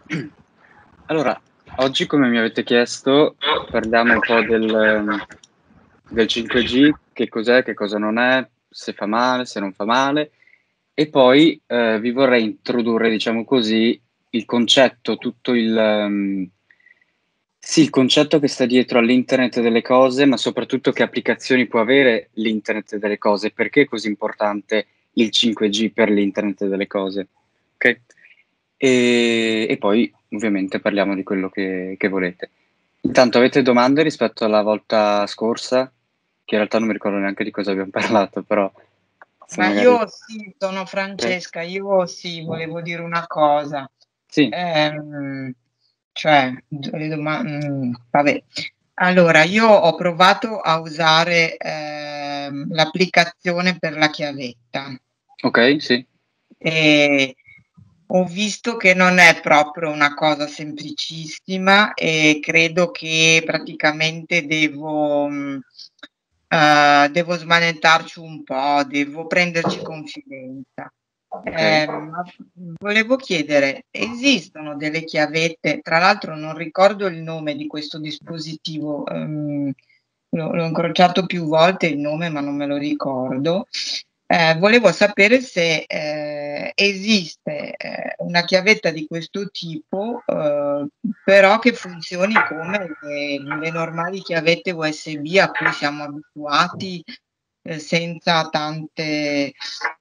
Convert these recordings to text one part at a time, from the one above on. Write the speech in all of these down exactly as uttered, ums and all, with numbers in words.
Allora, oggi come mi avete chiesto, parliamo un po' del del cinque G, che cos'è, che cosa non è, se fa male, se non fa male, e poi, ehm, vi vorrei introdurre, diciamo così, il concetto, tutto il mhmm, sì, il concetto che sta dietro all'Internet delle cose, ma soprattutto che applicazioni può avere l'Internet delle cose, perché è così importante il cinque G per l'Internet delle cose, okay? Ehm, e poi ovviamente parliamo di quello che che volete. Intanto avete domande rispetto alla volta scorsa? Che in realtà non mi ricordo neanche di cosa abbiam parlato, però se Ma magari io sì, sono Okay. Francesca, io sì, volevo dire una cosa. Sì. Ehm, cioè, d le doma mhmm, vabbè. Allora, io ho provato a usare, ehm, l'applicazione per la chiavetta. Okay, sì. E ho visto che non è proprio una cosa semplicissima e credo che praticamente devo mhmm, uhm, devo smanettarci un po', devo prenderci confidenza. Okay. Ehm, ma, mhmm, volevo chiedere, esistono delle chiavette tra l'altro non ricordo il nome di questo dispositivo, uhm, l'ho l'ho incrociato più volte il nome, ma non me lo ricordo. Ehm, volevo sapere se, ehm, esiste, ehm, una chiavetta di questo tipo, uhm, però che funzioni come le le normali chiavette USB a cui siamo abituati, ehm, senza tante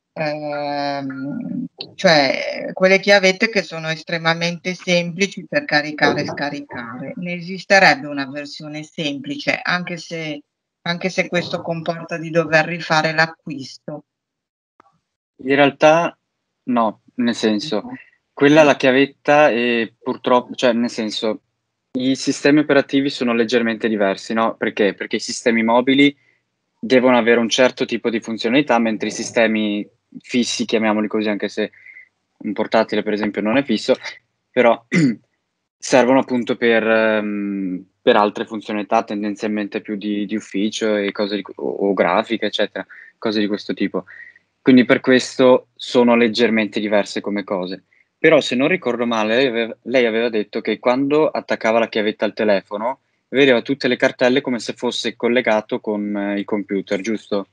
ehm, cioè quelle chiavette che sono estremamente semplici per caricare e scaricare. Ne esisterebbe una versione semplice, anche se anche se questo comporta di dover rifare l'acquisto? In realtà no, nel senso, quella è la chiavetta e purtro cioè nel senso, i sistemi operativi sono leggermente diversi, no, perché? Perché i sistemi mobili devono avere un certo tipo di funzionalità, mentre i sistemi fissi, chiamiamoli così, anche se un portatile per esempio non è fisso, però servono appunto per mhmm, per altre funzionalità tendenzialmente più di di ufficio e cose di q o o grafica, eccetera, cose di questo tipo. Quindi per questo sono leggermente diverse come cose. Però se non ricordo male lei avev lei aveva detto che quando attaccava la chiavetta al telefono, vedeva tutte le cartelle come se fosse collegato con il computer, giusto?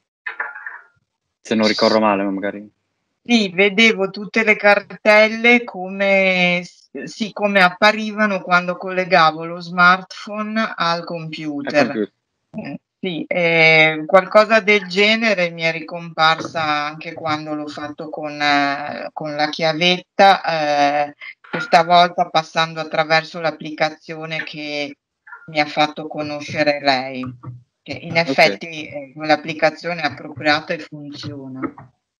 Se non ricordo male, ma magari Sì, vedevo tutte le cartelle come s sì, come apparivano quando collegavo lo smartphone al Al computer. compiu Mh, sì, ehm, qualcosa del genere mi è ricomparsa anche quando l'ho fatto con con la chiavetta, ehm, questa volta passando attraverso l'applicazione che mi ha fatto conoscere lei, che in Okay. effetti, ehm, quell'applicazione è appropriata e funziona.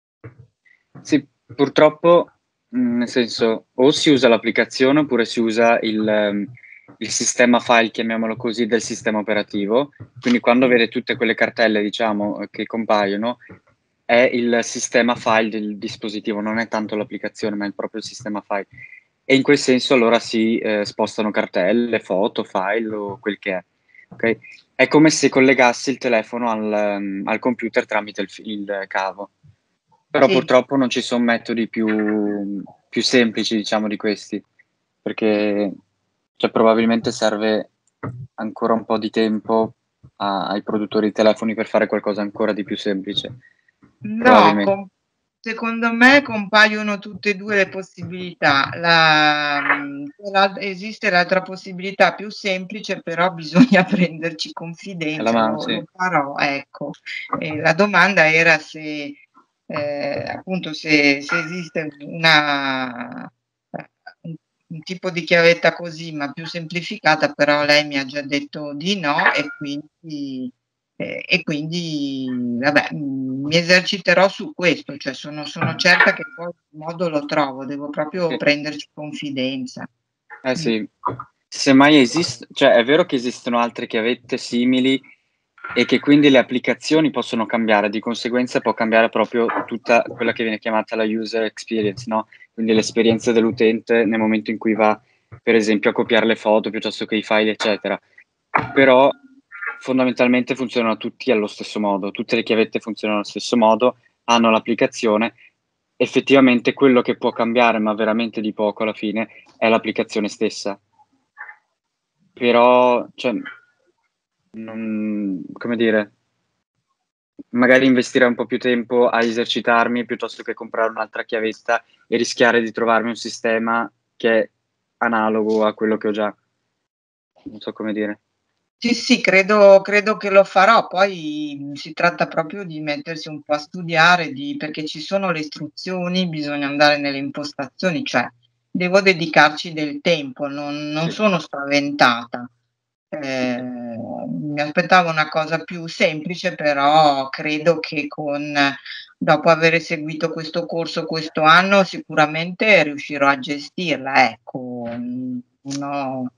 Sì, purtroppo, mhmm, nel senso, o si usa l'applicazione oppure si usa il il sistema file, chiamiamolo così, del sistema operativo. Quindi quando Sì. vede tutte quelle cartelle, diciamo, che compaiono, è il sistema file del dispositivo, non è tanto l'applicazione, ma è proprio il sistema file. E in quel senso allora si, ehm, spostano cartelle, foto, file o quel che è, okay? È come se collegassi il telefono al mhmm, al computer tramite il f il cavo. Però Sì. purtroppo non ci son metodi più più semplici, diciamo, di questi, perché cioè probabilmente serve ancora un po' di tempo a ai produttori di telefoni per fare qualcosa ancora di più semplice. No, Probabilmen com secondo me compaiono tutte e due le possibilità. La mhmm, quella esiste l'altra possibilità più semplice, però bisogna prenderci È la confidenza, mano, lo sì. lo farò, ecco. E la domanda era se, ehm, appunto se se esiste una un un tipo di chiavetta così, ma più semplificata, però lei mi ha già detto di no e quindi ehm, e quindi vabbè, mhmm, mi eserciterò su questo, cioè sono sono certa che poi il modo lo trovo, devo proprio Sì. prenderci confidenza. Eh Mh. sì. Semmai esist cioè è vero che esistono altre chiavette simili e che quindi le applicazioni possono cambiare, di conseguenza può cambiare proprio tutta quella che viene chiamata la user experience, no, quindi l'esperienza dell'utente nel momento in cui va, per esempio, a copiare le foto piuttosto che i file, eccetera. Però fondamentalmente funzionano tutti allo stesso modo, tutte le chiavette funzionano allo stesso modo, hanno l'applicazione effettivamente quello che può cambiare, ma veramente di poco alla fine, è l'applicazione stessa. Però, cioè, non, come dire, magari investire un po' più tempo a esercitarmi piuttosto che comprare un'altra chiavetta e rischiare di trovarmi un sistema che è analogo a quello che ho già. Non so come dire. Sì, sì, credo credo che lo farò. Poi si tratta proprio di mettersi un po' a studiare, di perché ci sono le istruzioni, bisogna andare nelle impostazioni, cioè devo dedicarci del tempo, non non Sì. sono spaventata. Ehm, mi aspettavo una cosa più semplice, però credo che con dopo avere seguito questo corso questo anno, sicuramente riuscirò a gestirla, ecco. Mhmm, non ho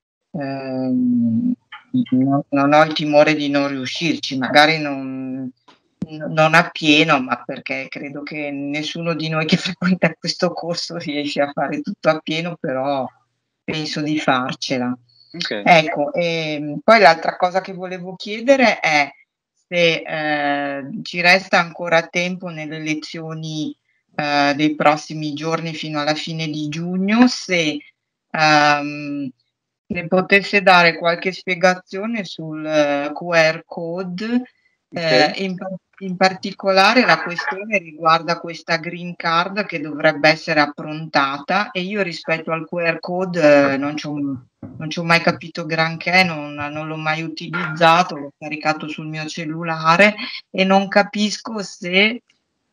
ehm, no non ho il timore di non riuscirci, magari non n non appieno, ma perché credo che nessuno di noi che frequenta questo corso riesce a fare tutto appieno, però penso di farcela. Okay. Ecco, ehm, poi l'altra cosa che volevo chiedere è se, ehm, ci resta ancora tempo nelle lezioni, ehm, dei prossimi giorni fino alla fine di giugno, se, ehm, ne potesse dare qualche spiegazione sul Q R code, ehm, Okay. in par in particolare la questione riguarda questa green card che dovrebbe essere approntata e io rispetto al Q R code non c'ho non c'ho mai capito granché, non non l'ho mai utilizzato, l'ho caricato sul mio cellulare e non capisco se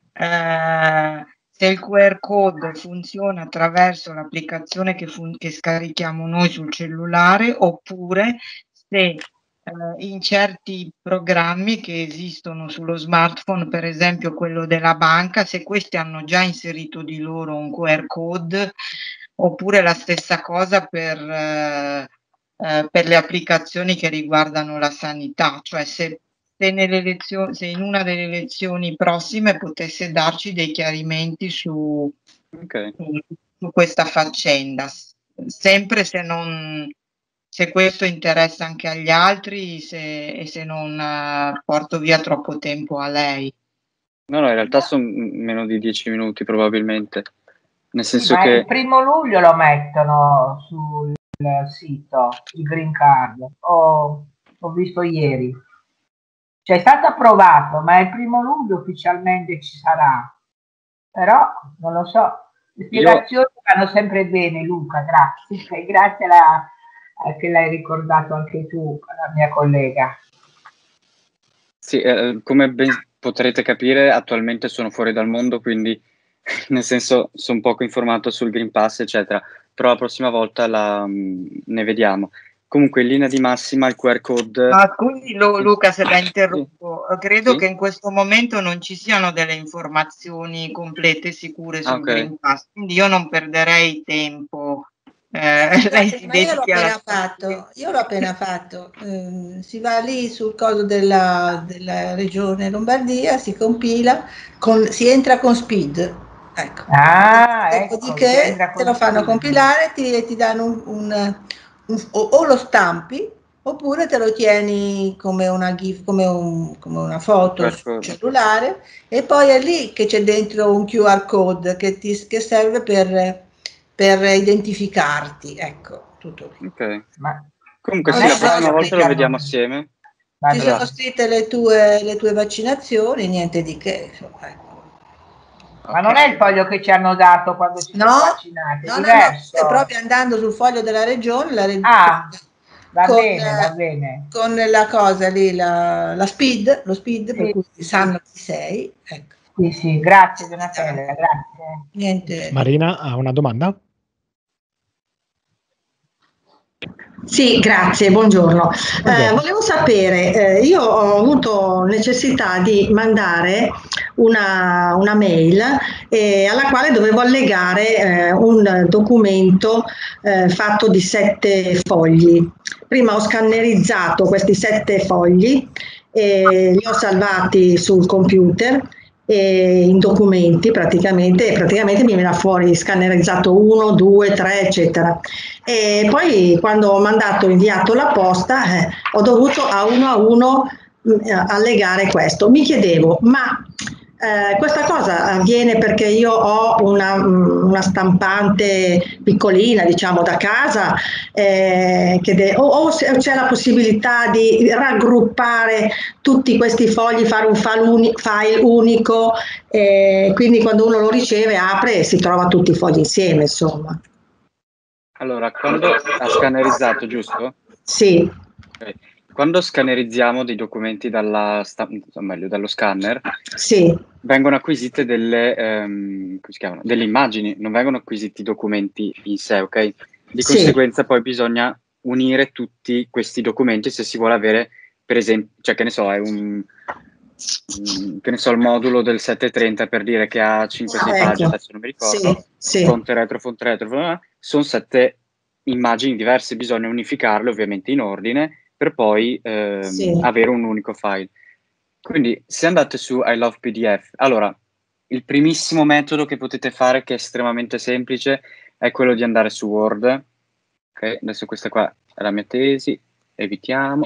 ehm, se il Q R code funziona attraverso l'applicazione che fun che scarichiamo noi sul cellulare, oppure se, ehm, in certi programmi che esistono sullo smartphone, per esempio quello della banca, se questi hanno già inserito di loro un Q R code, oppure la stessa cosa per ehm, per le applicazioni che riguardano la sanità, cioè se se nelle lezio se in una delle lezioni prossime potesse darci dei chiarimenti su Okay. su su questa faccenda, s sempre se non se questo interessa anche agli altri, se e se non porto via troppo tempo a lei. No, no, in realtà son m meno di dieci minuti probabilmente. Nel Sì, senso ma il che primo luglio lo mettono sul sito, il green card. Ho ho visto ieri. Cioè è stato approvato, ma il primo luglio ufficialmente ci sarà. Però non lo so, le io spiegazioni vanno sempre bene, Luca, grazie. E grazie alla a che l'hai ricordato anche tu, la mia collega. Sì, ehm, come ben potrete capire attualmente sono fuori dal mondo, quindi nel senso son poco informato sul Green Pass, eccetera, però la prossima volta la mhmm, ne vediamo. Comunque in linea di massima il Q R code Ma scusi Lu sì, Luca se la sì, interrompo, credo sì. che in questo momento non ci siano delle informazioni complete e sicure Ah, sul okay. Green Pass, quindi io non perderei tempo. Ehm, lei Scusate, si ma io l'ho dedichi alla appena fatto, io l'ho appena fatto. Ehm, si va lì sul coso della, della regione Lombardia, si compila, con, si entra con SPID. Ecco. Ah, ecco, Dopodiché entra te con lo fanno SPID. compilare ti, e ti danno un, un, un o, o lo stampi oppure te lo tieni come una GIF, come, un, come una foto Q R sul code. cellulare e poi è lì che c'è dentro un Q R code che, ti, che serve per, per identificarti, ecco, tutto lì. Okay. Ma Comunque non sì, Poi è la ci sono prossima quello che volta ci lo scritte, vediamo hanno... assieme. Va ci sono Esatto. bene. scritte le tue, le tue vaccinazioni, niente di che, insomma, ecco. Ma non è il Okay. foglio che ci hanno dato quando ci siamo No, vaccinati, è no, no, no, è diverso. proprio andando sul foglio della regione, la reg- Ah, va con, bene, va bene. con la cosa lì, la, la SPID, lo SPID per Sì, cui sì, sanno chi sei, ecco. sì, sì, grazie Donatella, grazie. Niente. Marina ha una domanda? Sì, grazie, buongiorno. Eh, volevo sapere, eh, io ho avuto necessità di mandare una, una mail eh, alla quale dovevo allegare eh, un documento eh, fatto di sette fogli. Prima ho scannerizzato questi sette fogli e li ho salvati sul computer e in documenti praticamente, e praticamente mi viene fuori scannerizzato uno, due, tre, eccetera. E poi quando ho mandato, inviato la posta, eh, ho dovuto a uno a uno mh, allegare questo. Mi chiedevo, ma Eh, questa cosa avviene perché io ho una, una stampante piccolina, diciamo, da casa, eh, che de- o, o se c'è la possibilità di raggruppare tutti questi fogli, fare un file, uni- file unico, eh, quindi quando uno lo riceve, apre e si trova tutti i fogli insieme, insomma. Allora, quando ha scannerizzato, giusto? Sì. Ok. Quando scannerizziamo dei documenti dalla sta- o meglio, dallo scanner, Sì. vengono acquisite delle, ehm, come si chiamano? Delle immagini, non vengono acquisiti documenti in sé, ok? Di Sì. conseguenza poi bisogna unire tutti questi documenti se si vuole avere, per esempio, cioè che ne so, è un, mm, che ne so, il modulo del settecentotrenta per dire che ha cinque sei Ecco. pagine, adesso non mi ricordo, Sì, sì. fonte retro, fonte retro, bla bla bla, sono sette immagini diverse, bisogna unificarle ovviamente in ordine per poi ehm, Sì. avere un unico file. Quindi se andate su I Love P D F, allora il primissimo metodo che potete fare, che è estremamente semplice, è quello di andare su Word. Ok, adesso questa qua è la mia tesi, evitiamo,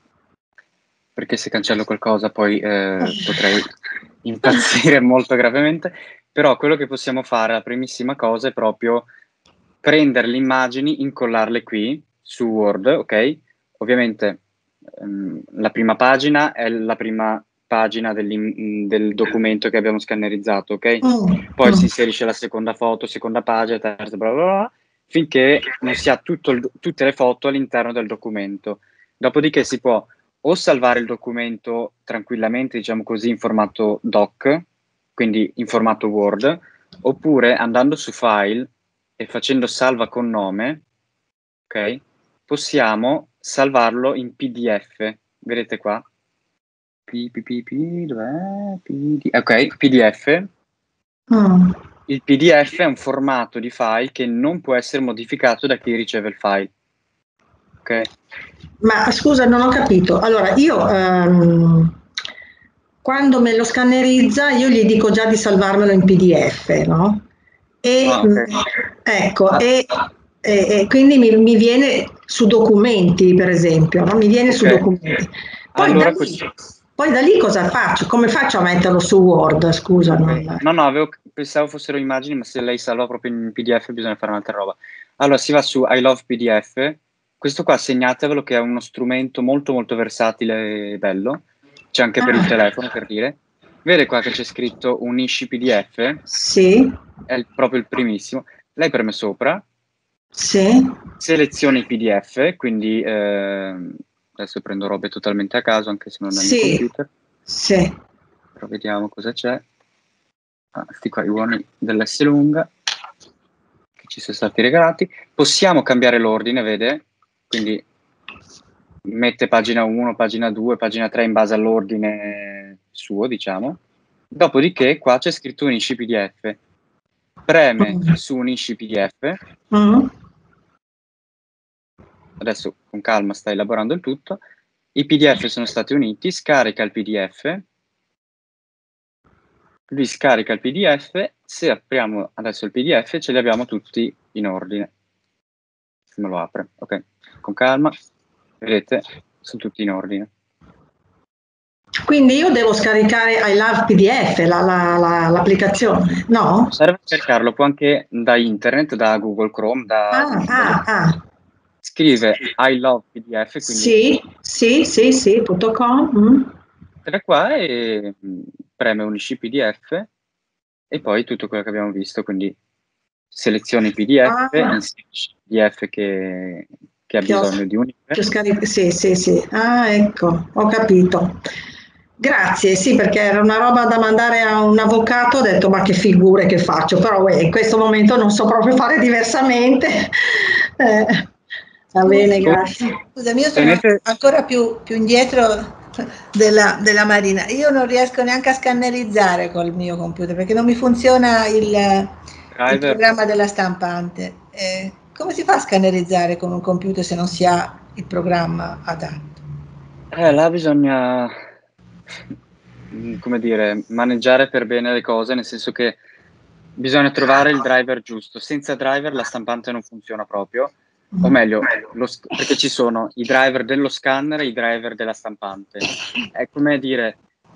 perché se cancello qualcosa poi eh, potrei impazzire molto gravemente, però quello che possiamo fare, la primissima cosa, è proprio prendere le immagini, incollarle qui su Word, ok? Ovviamente ehm, la prima pagina è la prima pagina del documento che abbiamo scannerizzato, ok? Mm, Poi mm. si inserisce la seconda foto, seconda pagina, terza, bla bla bla, finché non si ha tutto il- tutte le foto all'interno del documento. Dopodiché si può o salvare il documento tranquillamente, diciamo così, in formato doc, quindi in formato Word, oppure andando su File e facendo salva con nome, ok? Possiamo salvarlo in P D F. Vedete qua? P, P, P, P, dov'è? P D ok, P D F. Mm. Il P D F è un formato di file che non può essere modificato da chi riceve il file. Ok? Ma scusa, non ho capito. Allora, io ehm, quando me lo scannerizza, io gli dico già di salvarmelo in P D F, no? E, Ah, ok. mh, ecco, e, e- e quindi mi, mi viene su documenti, per esempio, no? Mi viene su Ok. documenti. Poi, Allora da lì, questo- poi da lì cosa faccio? Come faccio a metterlo su Word? Scusa, non... No, no, avevo, pensavo fossero immagini, ma se lei salva proprio in P D F bisogna fare un'altra roba. Allora si va su I Love P D F, questo qua segnatevelo che è uno strumento molto molto versatile e bello, c'è anche per il Ah, telefono per dire. Vede qua che c'è scritto unisci P D F, sì, è il- proprio il primissimo, lei preme sopra, sì, seleziona i P D F, quindi ehm, adesso prendo robe totalmente a caso anche se non è il mio sì, computer, sì. però vediamo cosa c'è. Ah, sti qua i buoni dell'S lunga che ci sono stati regalati. Possiamo cambiare l'ordine, vede? Quindi mette pagina uno, pagina due, pagina tre in base all'ordine suo, diciamo. Dopodiché qua c'è scritto unisci P D F. Preme Mm. su unisci P D F. Mm. Adesso con calma sta elaborando il tutto. I P D F sono stati uniti, scarica il P D F. Lui scarica il P D F, se apriamo adesso il P D F ce li abbiamo tutti in ordine. Se me lo apre, ok, con calma, vedete, sono tutti in ordine. Quindi io devo scaricare I Love P D F, la- la- la- l'applicazione, no? Non serve cercarlo, può anche da internet, da Google Chrome, da Ah, ah, ah. scrive I Love P D F, quindi Sì, sì, sì, sì, punto com. Mm. entra qua e mh, preme unisci P D F e poi tutto quello che abbiamo visto, quindi selezioni P D F, Ah, inserisci il P D F che, che ha che ho, bisogno di unire. che ho scaricato. Sì, sì, sì. Ah, ecco, ho capito. Grazie, sì, perché era una roba da mandare a un avvocato, ho detto ma che figure che faccio, però uè, in questo momento non so proprio fare diversamente. Eh, va bene, grazie. Scusami, io sono Tenete, ancora più, più indietro della, della Marina. Io non riesco neanche a scannerizzare col mio computer perché non mi funziona il, il driver. programma della stampante. Eh, come si fa a scannerizzare con un computer se non si ha il programma adatto? Eh, là bisogna, mm, come dire, maneggiare per bene le cose, nel senso che bisogna trovare il driver giusto. Senza driver la stampante non funziona proprio, o meglio, lo sc- perché ci sono i driver dello scanner e i driver della stampante. È come dire,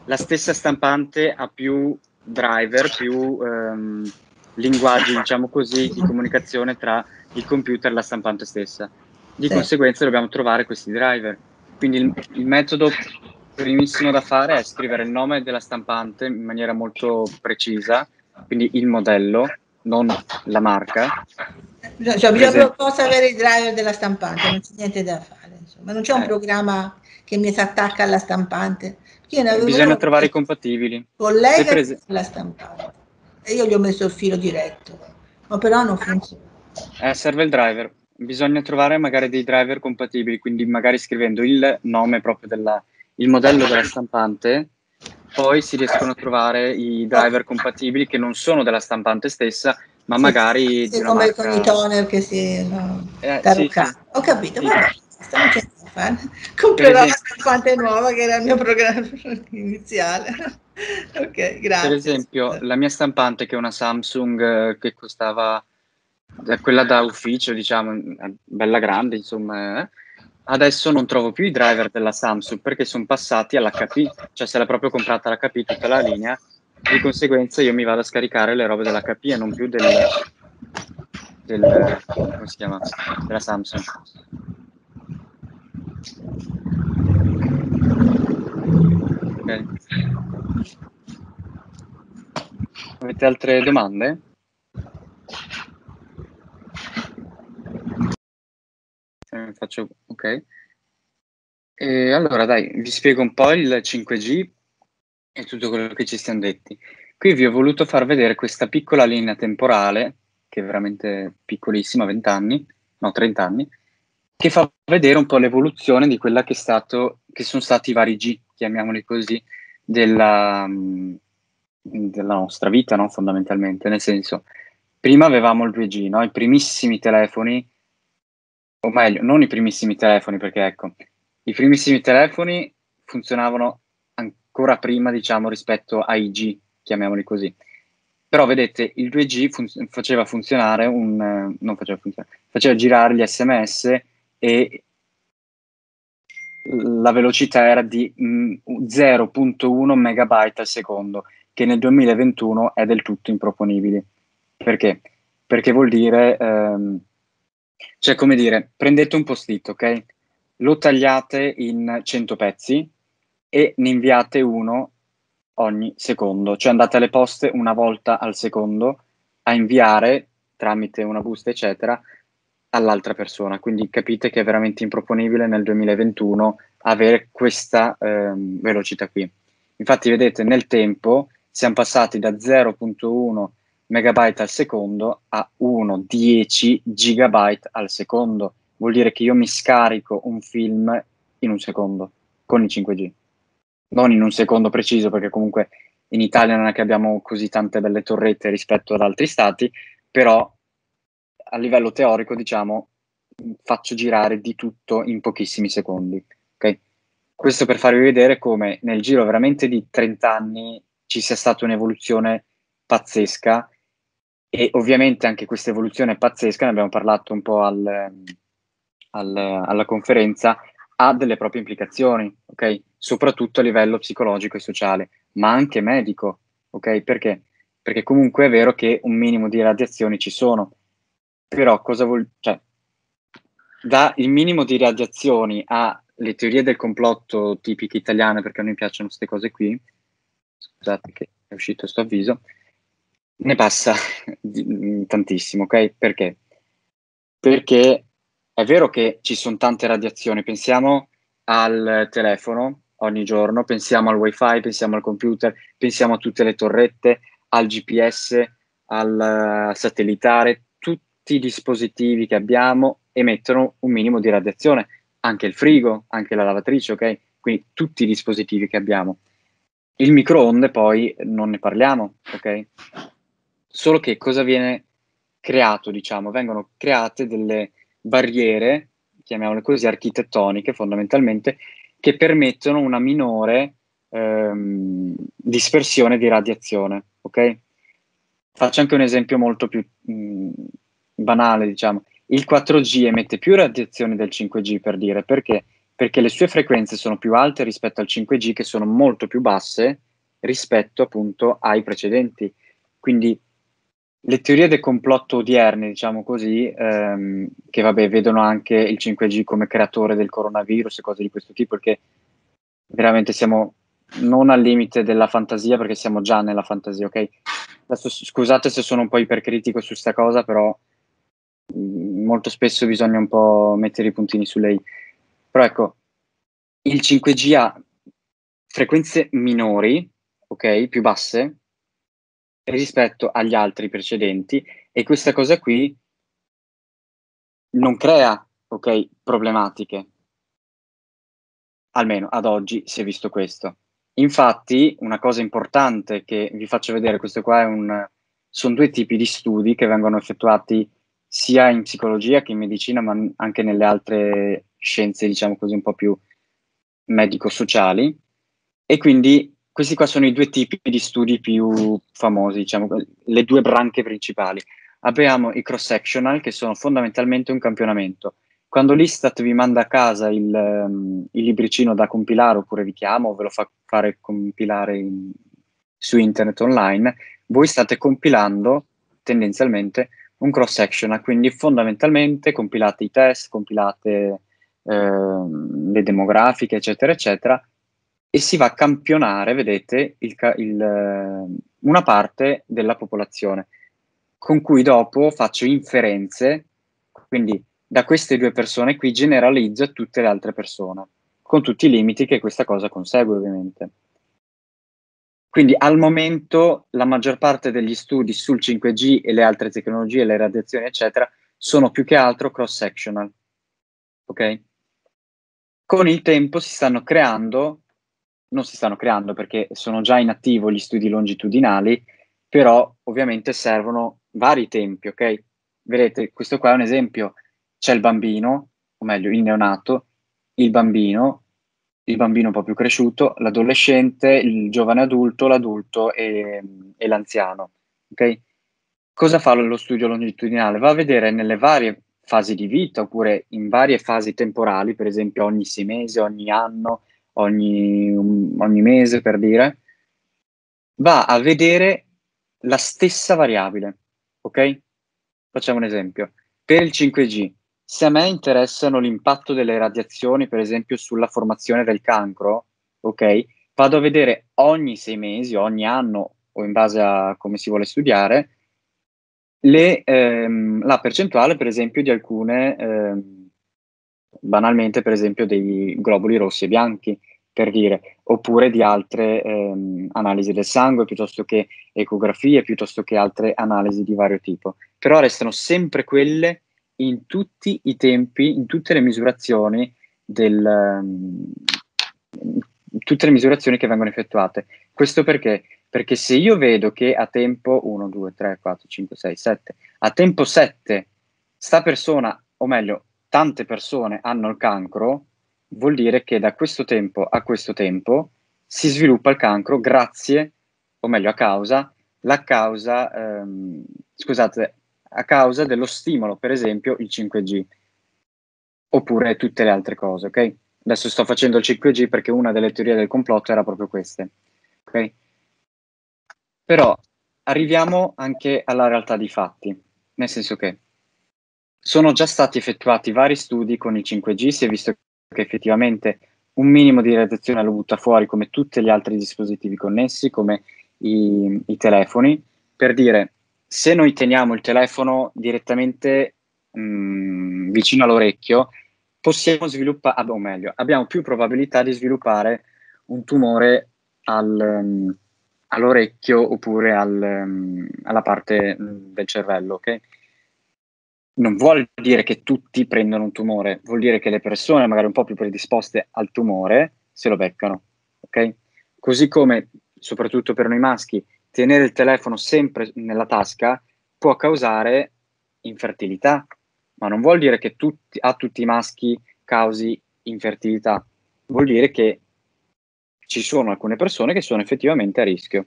la stessa stampante ha più driver, più ehm, linguaggi, diciamo così, di comunicazione tra il computer e la stampante stessa. Di Sì. conseguenza dobbiamo trovare questi driver. Quindi il, il metodo primissimo da fare è scrivere il nome della stampante in maniera molto precisa, quindi il modello, non la marca. Cioè, cioè, Per bisogna esempio- posso avere il driver della stampante, non c'è niente da fare, insomma. Non c'è un Eh. programma che mi si attacca alla stampante. Io ne avevo Bisogna uno trovare i che compatibili. Se collega per es- la stampante e io gli ho messo il filo diretto, ma però non funziona. Eh, serve il driver. Bisogna trovare magari dei driver compatibili, quindi magari scrivendo il nome proprio della, il modello della stampante, poi si riescono a trovare i driver compatibili che non sono della stampante stessa, ma Sì, magari sì, di una come con i marca. toner che si no, Eh, taroccano. sì, sì. Ho capito, Sì. vabbè, basta, non c'è niente da fare. Per Comprerò la esempio, stampante nuova che era il mio programma iniziale. Ok, per grazie. esempio, scusa. la mia stampante che è una Samsung eh, che costava, eh, quella da ufficio, diciamo, eh, bella grande, insomma, eh, adesso non trovo più i driver della Samsung perché sono passati all'H P, cioè se l'ha proprio comprata l'H P tutta la linea, di conseguenza io mi vado a scaricare le robe dell'H P e non più del, del come si chiama? Della Samsung. Ok. Avete altre domande? Eh, faccio ok. E allora dai, vi spiego un po' il cinque G e tutto quello che ci siamo detti. Qui vi ho voluto far vedere questa piccola linea temporale, che è veramente piccolissima, venti anni, no, trenta anni, che fa vedere un po' l'evoluzione di quella che è stato, che sono stati i vari G, chiamiamoli così, della, mh, della nostra vita, no? Fondamentalmente, nel senso, prima avevamo il due G, no? I primissimi telefoni, o meglio, non i primissimi telefoni, perché ecco, i primissimi telefoni funzionavano ancora prima, diciamo, rispetto ai G, chiamiamoli così. Però vedete, il due G fun- faceva funzionare un... eh, non faceva funzionare, faceva girare gli S M S e la velocità era di mh, zero virgola uno megabyte al secondo, che nel duemilaventuno è del tutto improponibile. Perché? Perché vuol dire, ehm, cioè come dire, prendete un post-it, ok? Lo tagliate in cento pezzi e ne inviate uno ogni secondo, cioè andate alle poste una volta al secondo a inviare tramite una busta, eccetera, all'altra persona. Quindi capite che è veramente improponibile nel duemilaventuno avere questa ehm, velocità qui. Infatti, vedete, nel tempo siamo passati da zero virgola uno megabyte al secondo a uno, dieci gigabyte al secondo. Vuol dire che io mi scarico un film in un secondo con il cinque G. Non in un secondo preciso, perché comunque in Italia non è che abbiamo così tante belle torrette rispetto ad altri stati, però a livello teorico, diciamo, faccio girare di tutto in pochissimi secondi. Okay? Questo per farvi vedere come nel giro veramente di trenta anni ci sia stata un'evoluzione pazzesca e ovviamente anche questa evoluzione pazzesca, ne abbiamo parlato un po' al, al, alla conferenza, ha delle proprie implicazioni, ok? Soprattutto a livello psicologico e sociale, ma anche medico, ok? Perché? Perché comunque è vero che un minimo di radiazioni ci sono, però cosa vuol... cioè, da il minimo di radiazioni alle teorie del complotto tipiche italiane, perché a noi piacciono queste cose qui, scusate che è uscito sto avviso, ne passa di- tantissimo, ok? Perché? Perché è vero che ci sono tante radiazioni, pensiamo al telefono ogni giorno, pensiamo al wifi, pensiamo al computer, pensiamo a tutte le torrette, al G P S, al uh, satellitare, tutti i dispositivi che abbiamo emettono un minimo di radiazione, anche il frigo, anche la lavatrice, ok? Quindi tutti i dispositivi che abbiamo. Il microonde poi non ne parliamo, ok? Solo che cosa viene creato, diciamo? Vengono create delle barriere, chiamiamole così, architettoniche fondamentalmente, che permettono una minore ehm, dispersione di radiazione, ok? Faccio anche un esempio molto più mh, banale, diciamo. Il quattro G emette più radiazioni del cinque G, per dire, perché? perché le sue frequenze sono più alte rispetto al cinque G, che sono molto più basse rispetto appunto ai precedenti. Quindi le teorie del complotto odierne, diciamo così, ehm, che vabbè vedono anche il cinque G come creatore del coronavirus e cose di questo tipo, perché veramente siamo non al limite della fantasia, perché siamo già nella fantasia, ok? Adesso scusate se sono un po' ipercritico su sta cosa, però mh, molto spesso bisogna un po' mettere i puntini su lei. Però ecco, il cinque G ha frequenze minori, ok, più basse rispetto agli altri precedenti, e questa cosa qui non crea, ok, problematiche. Almeno ad oggi si è visto questo. Infatti, una cosa importante che vi faccio vedere, questo qua è un, sono due tipi di studi che vengono effettuati sia in psicologia che in medicina, ma anche nelle altre scienze, diciamo così, un po' più medico-sociali. E quindi questi qua sono i due tipi di studi più famosi, diciamo, le due branche principali. Abbiamo i cross-sectional, che sono fondamentalmente un campionamento. Quando l'Istat vi manda a casa il, um, il libricino da compilare, oppure vi chiama o ve lo fa fare compilare in, su internet online, voi state compilando tendenzialmente un cross-sectional, quindi fondamentalmente compilate i test, compilate eh, le demografiche, eccetera, eccetera, e si va a campionare, vedete, il, il, una parte della popolazione, con cui dopo faccio inferenze, quindi da queste due persone qui generalizzo a tutte le altre persone, con tutti i limiti che questa cosa consegue, ovviamente. Quindi al momento la maggior parte degli studi sul cinque G e le altre tecnologie, le radiazioni, eccetera, sono più che altro cross-sectional, ok? Con il tempo si stanno creando, non si stanno creando perché sono già in attivo gli studi longitudinali, però ovviamente servono vari tempi, ok? Vedete, questo qua è un esempio. C'è il bambino, o meglio il neonato, il bambino, il bambino un po' più cresciuto, l'adolescente, il giovane adulto, l'adulto e, e l'anziano, ok? Cosa fa lo studio longitudinale? Va a vedere nelle varie fasi di vita, oppure in varie fasi temporali, per esempio ogni sei mesi, ogni anno, ogni, ogni mese, per dire, va a vedere la stessa variabile, ok? Facciamo un esempio. Per il cinque G, se a me interessano l'impatto delle radiazioni, per esempio, sulla formazione del cancro, ok? Vado a vedere ogni sei mesi, ogni anno, o in base a come si vuole studiare, le, ehm, la percentuale, per esempio, di alcune, ehm, banalmente, per esempio, dei globuli rossi e bianchi, per dire, oppure di altre ehm, analisi del sangue, piuttosto che ecografie, piuttosto che altre analisi di vario tipo. Però restano sempre quelle in tutti i tempi, in tutte le misurazioni del, um, tutte le misurazioni che vengono effettuate. Questo perché? Perché se io vedo che a tempo uno, due, tre, quattro, cinque, sei, sette, a tempo sette sta persona, o meglio, tante persone hanno il cancro, vuol dire che da questo tempo a questo tempo si sviluppa il cancro grazie, o meglio a causa, la causa, ehm, scusate, a causa dello stimolo, per esempio il cinque G, oppure tutte le altre cose, ok? Adesso sto facendo il cinque G perché una delle teorie del complotto era proprio queste, ok? Però arriviamo anche alla realtà dei fatti, nel senso che sono già stati effettuati vari studi con il cinque G, si è visto che effettivamente un minimo di radiazione lo butta fuori come tutti gli altri dispositivi connessi, come i, i telefoni. Per dire, se noi teniamo il telefono direttamente mh, vicino all'orecchio, possiamo sviluppare, o meglio, abbiamo più probabilità di sviluppare un tumore al, um, all'orecchio oppure al, um, alla parte um, del cervello, ok? Non vuol dire che tutti prendono un tumore, vuol dire che le persone magari un po' più predisposte al tumore se lo beccano, ok? Così come, soprattutto per noi maschi, tenere il telefono sempre nella tasca può causare infertilità, ma non vuol dire che tutti, a tutti i maschi causi infertilità, vuol dire che ci sono alcune persone che sono effettivamente a rischio.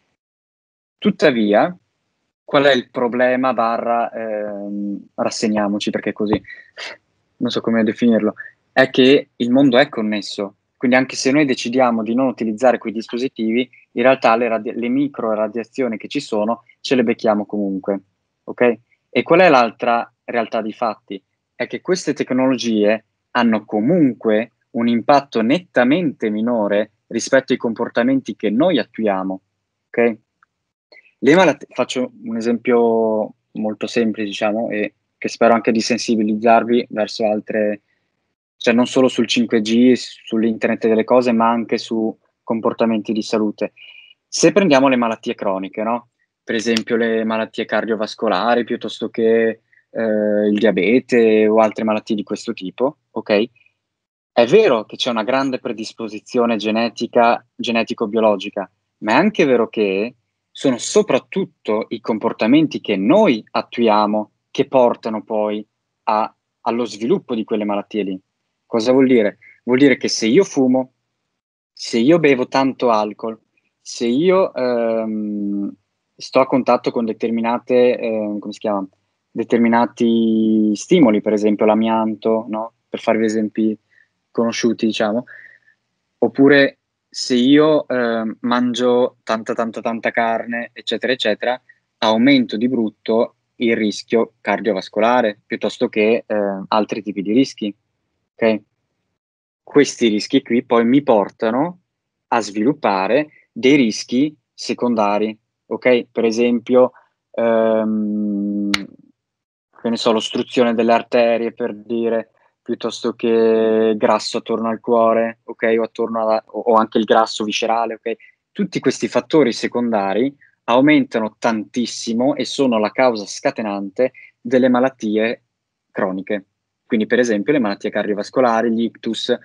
Tuttavia, qual è il problema barra ehm, rassegniamoci, perché così non so come definirlo. è che il mondo è connesso, quindi anche se noi decidiamo di non utilizzare quei dispositivi, in realtà le, radi- le micro radiazioni che ci sono ce le becchiamo comunque, ok? E qual è l'altra realtà di fatti? È che queste tecnologie hanno comunque un impatto nettamente minore rispetto ai comportamenti che noi attuiamo, ok? Le malat- faccio un esempio molto semplice, diciamo, e che spero anche di sensibilizzarvi verso altre, cioè non solo sul cinque G, sull'internet delle cose, ma anche su comportamenti di salute. Se prendiamo le malattie croniche, no? Per esempio le malattie cardiovascolari, piuttosto che eh, il diabete o altre malattie di questo tipo, ok? È vero che c'è una grande predisposizione genetica, genetico-biologica, ma è anche vero che sono soprattutto i comportamenti che noi attuiamo che portano poi a- allo sviluppo di quelle malattie lì. Cosa vuol dire? Vuol dire che se io fumo, se io bevo tanto alcol, se io ehm, sto a contatto con determinate, eh, come si chiama? Determinati stimoli, per esempio l'amianto, no? Per farvi esempi conosciuti, diciamo, oppure se io eh, mangio tanta tanta tanta carne, eccetera, eccetera, aumento di brutto il rischio cardiovascolare piuttosto che eh, altri tipi di rischi. Ok? Questi rischi qui poi mi portano a sviluppare dei rischi secondari, ok? Per esempio, ehm, che ne so, l'ostruzione delle arterie, per dire, piuttosto che grasso attorno al cuore, ok? O, attorno alla, o, o anche il grasso viscerale, ok? Tutti questi fattori secondari aumentano tantissimo e sono la causa scatenante delle malattie croniche. Quindi, per esempio, le malattie cardiovascolari, gli ictus,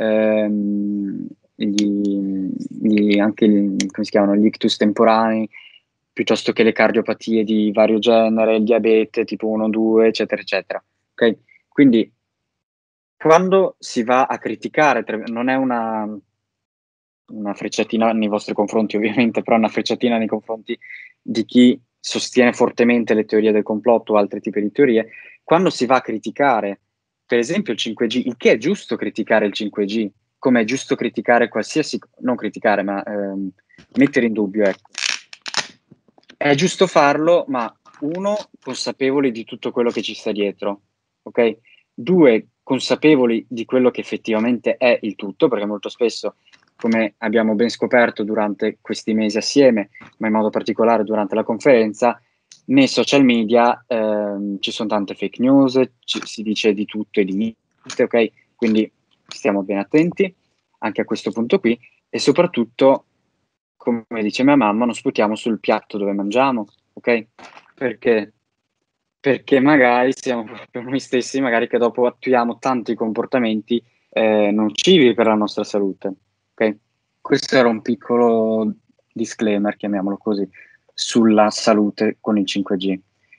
ehm, gli, gli- anche gli, come si chiamano, gli ictus temporanei, piuttosto che le cardiopatie di vario genere, il diabete tipo uno, due, eccetera, eccetera. Ok? Quindi, quando si va a criticare, tra- non è una, una frecciatina nei vostri confronti, ovviamente, però una frecciatina nei confronti di chi sostiene fortemente le teorie del complotto o altri tipi di teorie, quando si va a criticare, per esempio, il cinque G, il che è giusto criticare il cinque G, come è giusto criticare qualsiasi, non criticare, ma ehm, mettere in dubbio, ecco. È giusto farlo, ma uno, consapevoli di tutto quello che ci sta dietro, ok? Due, consapevoli di quello che effettivamente è il tutto, perché molto spesso, come abbiamo ben scoperto durante questi mesi assieme, ma in modo particolare durante la conferenza, nei social media ehm, ci sono tante fake news, ci, si dice di tutto e di niente, ok? Quindi stiamo ben attenti anche a questo punto qui e soprattutto, come dice mia mamma, non sputiamo sul piatto dove mangiamo, ok? Perché? Perché magari siamo proprio noi stessi, magari che dopo attuiamo tanti comportamenti eh, nocivi per la nostra salute, ok? Questo era un piccolo disclaimer, chiamiamolo così, sulla salute con il cinque G.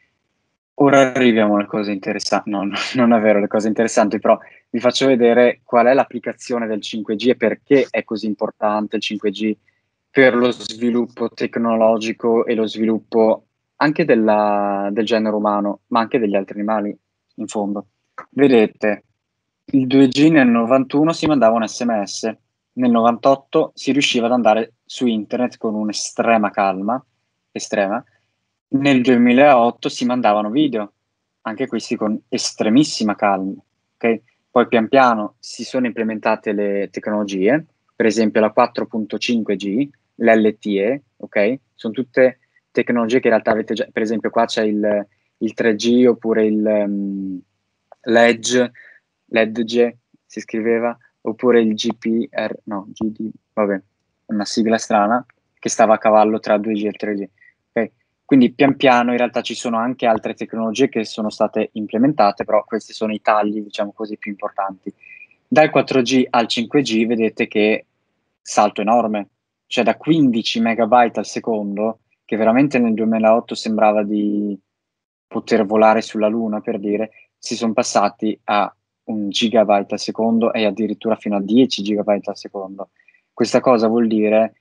Ora arriviamo alle cose interessanti, no, no, non è vero le cose interessanti, però vi faccio vedere qual è l'applicazione del cinque G e perché è così importante il cinque G per lo sviluppo tecnologico e lo sviluppo anche della, del genere umano, ma anche degli altri animali, in fondo. Vedete, il due G nel novantuno si mandava un sms, nel novantotto si riusciva ad andare su internet con un'estrema calma, estrema, nel duemilaotto si mandavano video, anche questi con estremissima calma, ok? Poi pian piano si sono implementate le tecnologie, per esempio la quattro punto cinque G, l'L T E, ok? Sono tutte tecnologie che in realtà avete già, per esempio qua c'è il, il tre G oppure il um, l'Edge, l'Edge si scriveva, oppure il G P R, no, G D, vabbè, una sigla strana che stava a cavallo tra due G e tre G. Okay? Quindi pian piano in realtà ci sono anche altre tecnologie che sono state implementate, però questi sono i tagli, diciamo così, più importanti. Dal quattro G al cinque G vedete che salto enorme, cioè da quindici megabyte al secondo, che veramente nel duemilaotto sembrava di poter volare sulla Luna, per dire, si sono passati a un gigabyte al secondo e addirittura fino a dieci gigabyte al secondo. Questa cosa vuol dire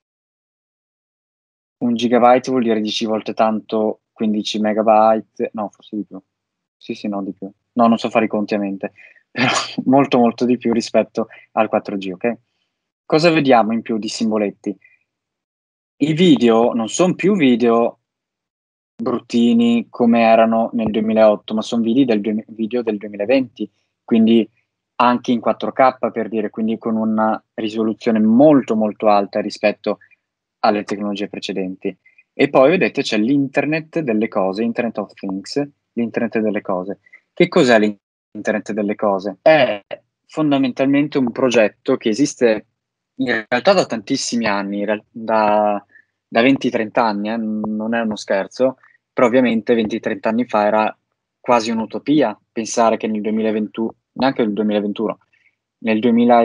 un gigabyte vuol dire dieci volte tanto quindici megabyte, no, forse di più. Sì, sì, no, di più. No, non so fare i conti a mente. però molto molto di più rispetto al quattro G, ok? Cosa vediamo in più di simboletti? I video non sono più video bruttini come erano nel duemilaotto, ma sono video del, video del duemilaventi, quindi anche in quattro K, per dire, quindi con una risoluzione molto molto alta rispetto alle tecnologie precedenti. E poi vedete c'è l'internet delle cose, Internet of Things, l'internet delle cose. Che cos'è l'internet delle cose? È fondamentalmente un progetto che esiste in realtà da tantissimi anni, da, da venti trenta anni, eh, non è uno scherzo, però ovviamente venti trenta anni fa era quasi un'utopia pensare che nel duemilaventuno, neanche nel duemilaventuno, nel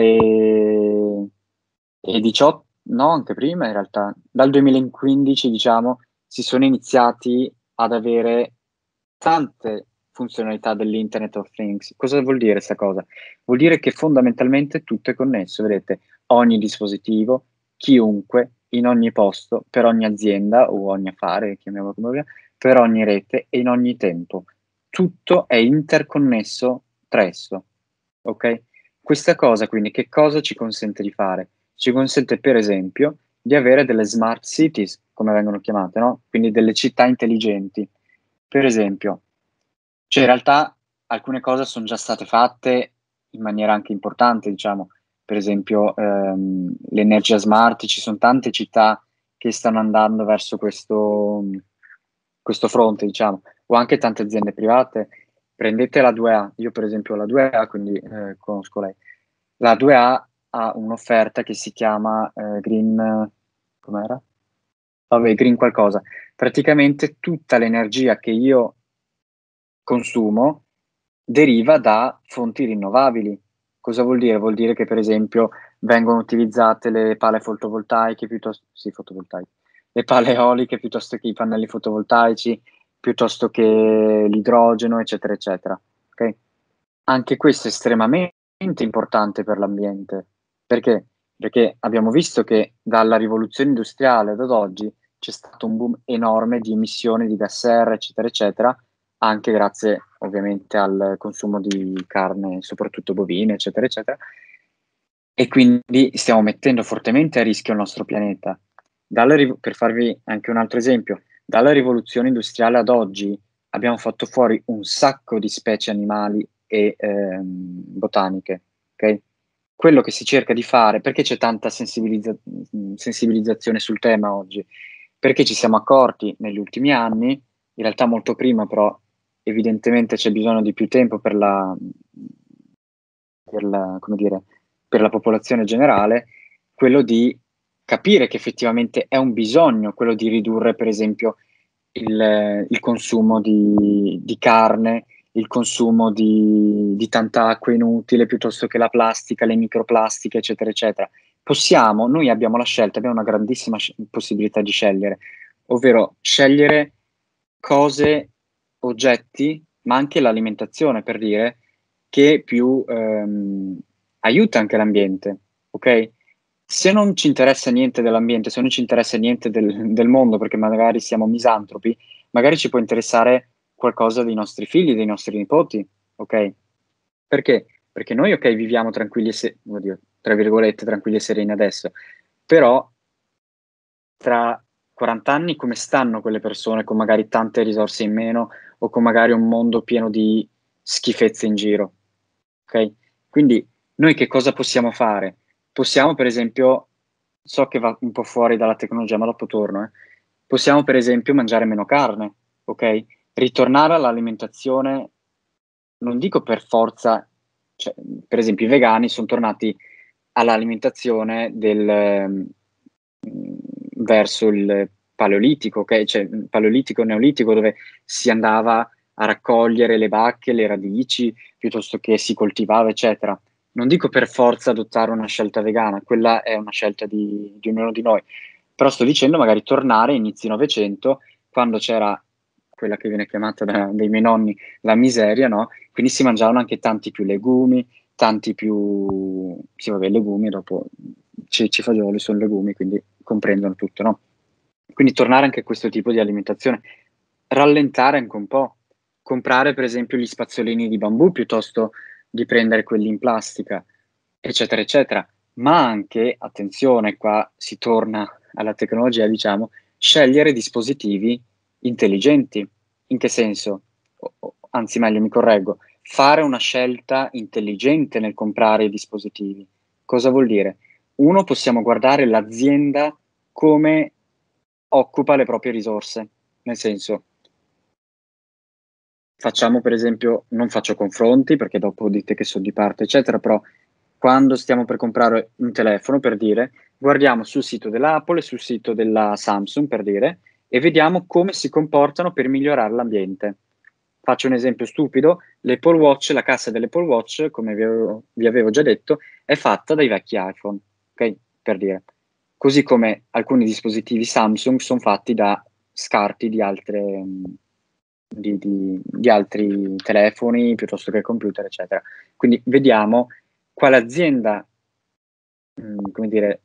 duemiladiciotto, no, anche prima in realtà, dal duemilaquindici diciamo, si sono iniziati ad avere tante funzionalità dell'Internet of Things. Cosa vuol dire questa cosa? Vuol dire che fondamentalmente tutto è connesso, vedete, ogni dispositivo, chiunque, in ogni posto, per ogni azienda o ogni affare, chiamiamolo come vogliamo, per ogni rete e in ogni tempo. Tutto è interconnesso tra esso, ok? Questa cosa quindi che cosa ci consente di fare? Ci consente per esempio di avere delle smart cities, come vengono chiamate, no? Quindi delle città intelligenti. Per esempio, cioè in realtà alcune cose sono già state fatte in maniera anche importante, diciamo, per esempio ehm, l'energia smart, ci sono tante città che stanno andando verso questo, questo fronte, diciamo, o anche tante aziende private. Prendete la due A, io per esempio ho la due A, quindi eh, conosco lei. La due A ha un'offerta che si chiama eh, Green, com'era? Vabbè, Green qualcosa. Praticamente tutta l'energia che io consumo deriva da fonti rinnovabili. Cosa vuol dire? Vuol dire che per esempio vengono utilizzate le pale fotovoltaiche piuttosto, sì, fotovoltaiche, le pale eoliche piuttosto che i pannelli fotovoltaici, piuttosto che l'idrogeno, eccetera, eccetera. Okay? Anche questo è estremamente importante per l'ambiente. Perché? Perché abbiamo visto che dalla rivoluzione industriale ad oggi c'è stato un boom enorme di emissioni di gas serra, eccetera, eccetera, anche grazie ovviamente al consumo di carne, soprattutto bovine, eccetera, eccetera. E quindi stiamo mettendo fortemente a rischio il nostro pianeta. Dalla, per farvi anche un altro esempio, dalla rivoluzione industriale ad oggi abbiamo fatto fuori un sacco di specie animali e ehm, botaniche, ok? Quello che si cerca di fare, perché c'è tanta sensibilizza- sensibilizzazione sul tema oggi? Perché ci siamo accorti negli ultimi anni, in realtà molto prima, però evidentemente c'è bisogno di più tempo per la, per la, come dire, per la popolazione generale, quello di capire che effettivamente è un bisogno, quello di ridurre per esempio il, il consumo di, di carne, il consumo di, di tanta acqua inutile, piuttosto che la plastica, le microplastiche, eccetera, eccetera. Possiamo, noi abbiamo la scelta, abbiamo una grandissima sc- possibilità di scegliere, ovvero scegliere cose, oggetti, ma anche l'alimentazione, per dire, che più ehm, aiuta anche l'ambiente, ok? Se non ci interessa niente dell'ambiente, se non ci interessa niente del, del mondo, perché magari siamo misantropi, magari ci può interessare qualcosa dei nostri figli, dei nostri nipoti, ok? Perché? Perché noi, ok, viviamo tranquilli e se- oddio, tra virgolette, tranquilli e sereni adesso, però tra quaranta anni come stanno quelle persone con magari tante risorse in meno o con magari un mondo pieno di schifezze in giro, ok? Quindi noi che cosa possiamo fare? Possiamo per esempio, so che va un po' fuori dalla tecnologia, ma dopo torno, eh. Possiamo per esempio mangiare meno carne, ok? Ritornare all'alimentazione, non dico per forza, cioè, per esempio i vegani sono tornati all'alimentazione del, mh, verso il paleolitico, ok? Cioè paleolitico, neolitico, dove si andava a raccogliere le bacche, le radici, piuttosto che si coltivava, eccetera. Non dico per forza adottare una scelta vegana, quella è una scelta di, di ognuno di noi, però sto dicendo magari tornare a inizio Novecento, quando c'era quella che viene chiamata da, dai miei nonni la miseria, no? Quindi si mangiavano anche tanti più legumi, tanti più, sì vabbè, legumi, dopo ceci, fagioli sono legumi, quindi comprendono tutto, no? Quindi tornare anche a questo tipo di alimentazione, rallentare anche un po', comprare per esempio gli spazzolini di bambù piuttosto di prendere quelli in plastica, eccetera, eccetera. Ma anche, attenzione, qua si torna alla tecnologia, diciamo, scegliere dispositivi intelligenti. In che senso? O, o, anzi, meglio, mi correggo, fare una scelta intelligente nel comprare i dispositivi. Cosa vuol dire? Uno, possiamo guardare l'azienda come occupa le proprie risorse, nel senso, facciamo per esempio, non faccio confronti perché dopo dite che sono di parte, eccetera, però quando stiamo per comprare un telefono, per dire, guardiamo sul sito dell'Apple e sul sito della Samsung, per dire, e vediamo come si comportano per migliorare l'ambiente. Faccio un esempio stupido, l'Apple Watch, la cassa dell'Apple Watch, come vi avevo, vi avevo già detto, è fatta dai vecchi iPhone, ok? Per dire. Così come alcuni dispositivi Samsung sono fatti da scarti di altre... Di, di, di altri telefoni piuttosto che computer, eccetera. Quindi vediamo quale azienda, mh, come dire,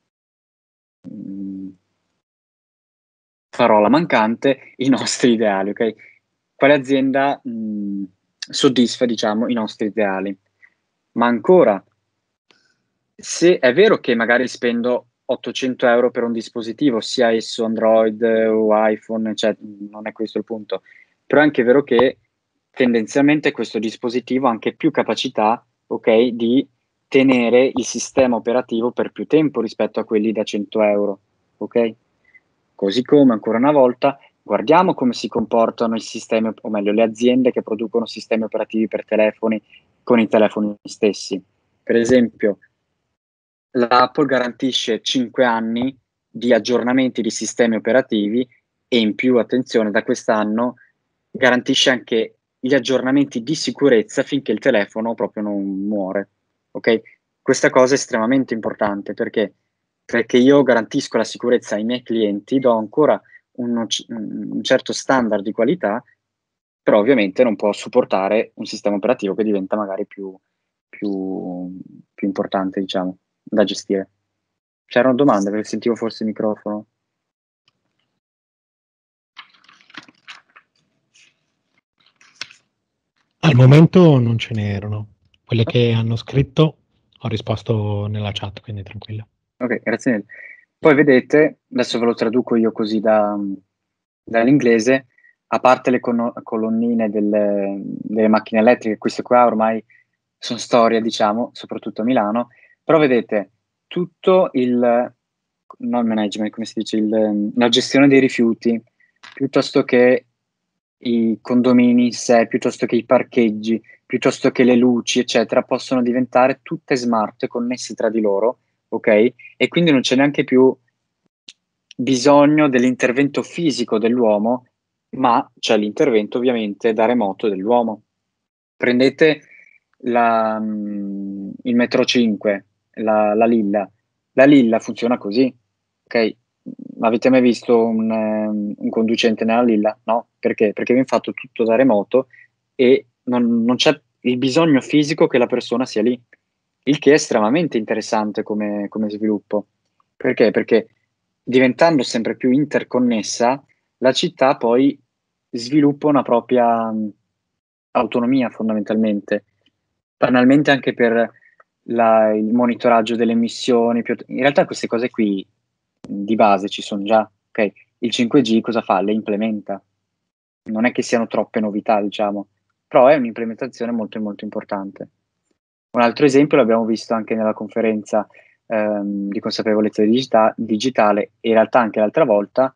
mh, parola mancante, i nostri ideali, ok? Quale azienda mh, soddisfa, diciamo, i nostri ideali. Ma ancora, se è vero che magari spendo ottocento euro per un dispositivo, sia esso Android o iPhone, eccetera, non è questo il punto, però è anche vero che tendenzialmente questo dispositivo ha anche più capacità, ok, di tenere il sistema operativo per più tempo rispetto a quelli da cento euro, ok? Così come, ancora una volta, guardiamo come si comportano i sistemi, o meglio, le aziende che producono sistemi operativi per telefoni con i telefoni stessi. Per esempio, l'Apple garantisce cinque anni di aggiornamenti di sistemi operativi e in più, attenzione, da quest'anno garantisce anche gli aggiornamenti di sicurezza finché il telefono proprio non muore, ok? Questa cosa è estremamente importante perché, perché io garantisco la sicurezza ai miei clienti, do ancora uno, un certo standard di qualità, però ovviamente non può supportare un sistema operativo che diventa magari più, più, più importante, diciamo, da gestire. C'erano domande perché sentivo forse il microfono. Al momento non ce n'erano. Quelle che hanno scritto ho risposto nella chat, quindi tranquilla. Ok, grazie mille. Poi vedete, adesso ve lo traduco io così da, dall'inglese, a parte le con- colonnine delle, delle macchine elettriche, queste qua ormai sono storia, diciamo, soprattutto a Milano, però vedete tutto il, non management, come si dice, il, la gestione dei rifiuti, piuttosto che i condomini in sé, piuttosto che i parcheggi, piuttosto che le luci, eccetera, possono diventare tutte smart, connesse tra di loro, ok? E quindi non c'è neanche più bisogno dell'intervento fisico dell'uomo, ma c'è l'intervento ovviamente da remoto dell'uomo. Prendete la, mm, il metro cinque, la, la Lilla. La Lilla funziona così, ok? Avete mai visto un, um, un conducente nella Lilla? No? Perché? Perché viene fatto tutto da remoto e non, non c'è il bisogno fisico che la persona sia lì, il che è estremamente interessante come, come sviluppo. Perché? Perché diventando sempre più interconnessa, la città poi sviluppa una propria mh, autonomia fondamentalmente, banalmente anche per la- il monitoraggio delle emissioni. più- In realtà queste cose qui mh, di base ci sono già, ok? Il cinque G cosa fa? Le implementa. Non è che siano troppe novità, diciamo, però è un'implementazione molto molto importante. Un altro esempio l'abbiamo visto anche nella conferenza ehm, di consapevolezza digita- digitale, e in realtà anche l'altra volta,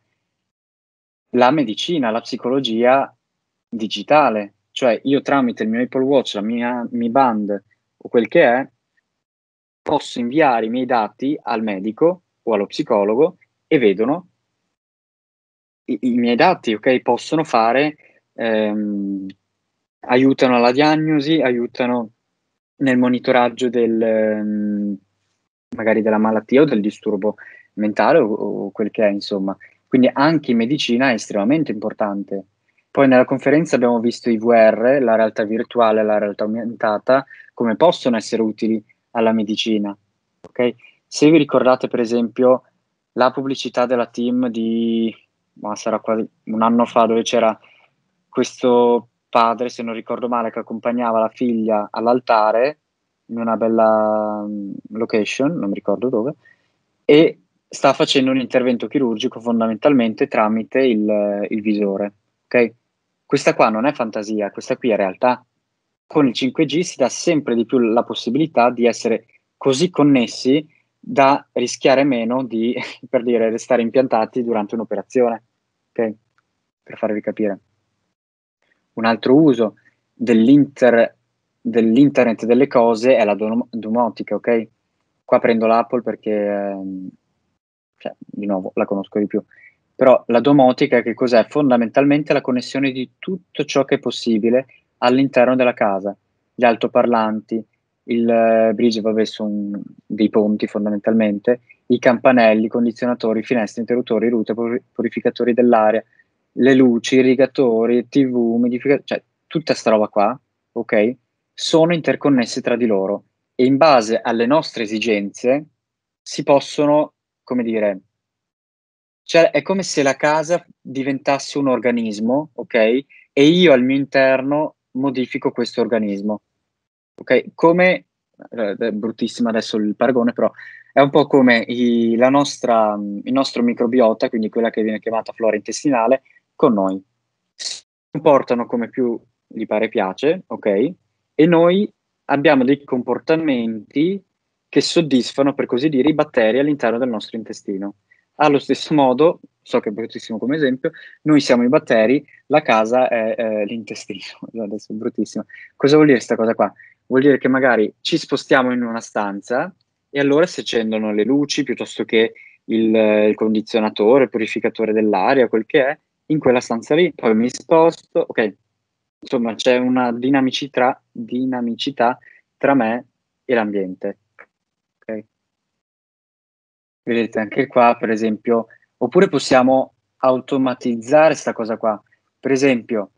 la medicina, la psicologia digitale, cioè io tramite il mio Apple Watch, la mia Mi Band o quel che è, posso inviare i miei dati al medico o allo psicologo e vedono i, i miei dati, ok? Possono fare, ehm, aiutano alla diagnosi, aiutano nel monitoraggio del, ehm, magari della malattia o del disturbo mentale o, o quel che è, insomma. Quindi anche in medicina è estremamente importante. Poi nella conferenza abbiamo visto i V R, la realtà virtuale e la realtà aumentata, come possono essere utili alla medicina. Ok? Se vi ricordate, per esempio, la pubblicità della team di, ma sarà quasi un anno fa, dove c'era questo padre, se non ricordo male, che accompagnava la figlia all'altare in una bella um, location, non mi ricordo dove, e sta facendo un intervento chirurgico fondamentalmente tramite il, il visore, ok? Questa qua non è fantasia, questa qui è realtà. Con il cinque G si dà sempre di più la possibilità di essere così connessi da rischiare meno di, per dire, restare impiantati durante un'operazione, ok? Per farvi capire. Un altro uso dell'inter, dell'internet delle cose è la dom- domotica, ok? Qua prendo l'Apple perché, ehm, cioè, di nuovo, la conosco di più. Però la domotica che cos'è? Fondamentalmente la connessione di tutto ciò che è possibile all'interno della casa. Gli altoparlanti, il eh, bridge, vabbè, sono dei ponti fondamentalmente, i campanelli, i condizionatori, finestre, interruttori, rute, pur- purificatori dell'aria, le luci, irrigatori, tivù, umidificatori, cioè tutta sta roba qua, ok? Sono interconnesse tra di loro e in base alle nostre esigenze si possono, come dire, cioè è come se la casa diventasse un organismo, ok? E io al mio interno modifico questo organismo, ok? Come, eh, è bruttissimo adesso il paragone, però è un po' come i- la nostra, il nostro microbiota, quindi quella che viene chiamata flora intestinale, con noi. Si comportano come più gli pare e piace, ok? E noi abbiamo dei comportamenti che soddisfano, per così dire, i batteri all'interno del nostro intestino. Allo stesso modo, so che è bruttissimo come esempio, noi siamo i batteri, la casa è eh, l'intestino. Adesso è bruttissimo. Cosa vuol dire questa cosa qua? Vuol dire che magari ci spostiamo in una stanza e allora si accendono le luci piuttosto che il, il condizionatore, il purificatore dell'aria, quel che è, in quella stanza lì. Poi mi sposto, ok. Insomma, c'è una dinamicità, dinamicità tra me e l'ambiente. Ok? Vedete, anche qua, per esempio, oppure possiamo automatizzare questa cosa qua. Per esempio,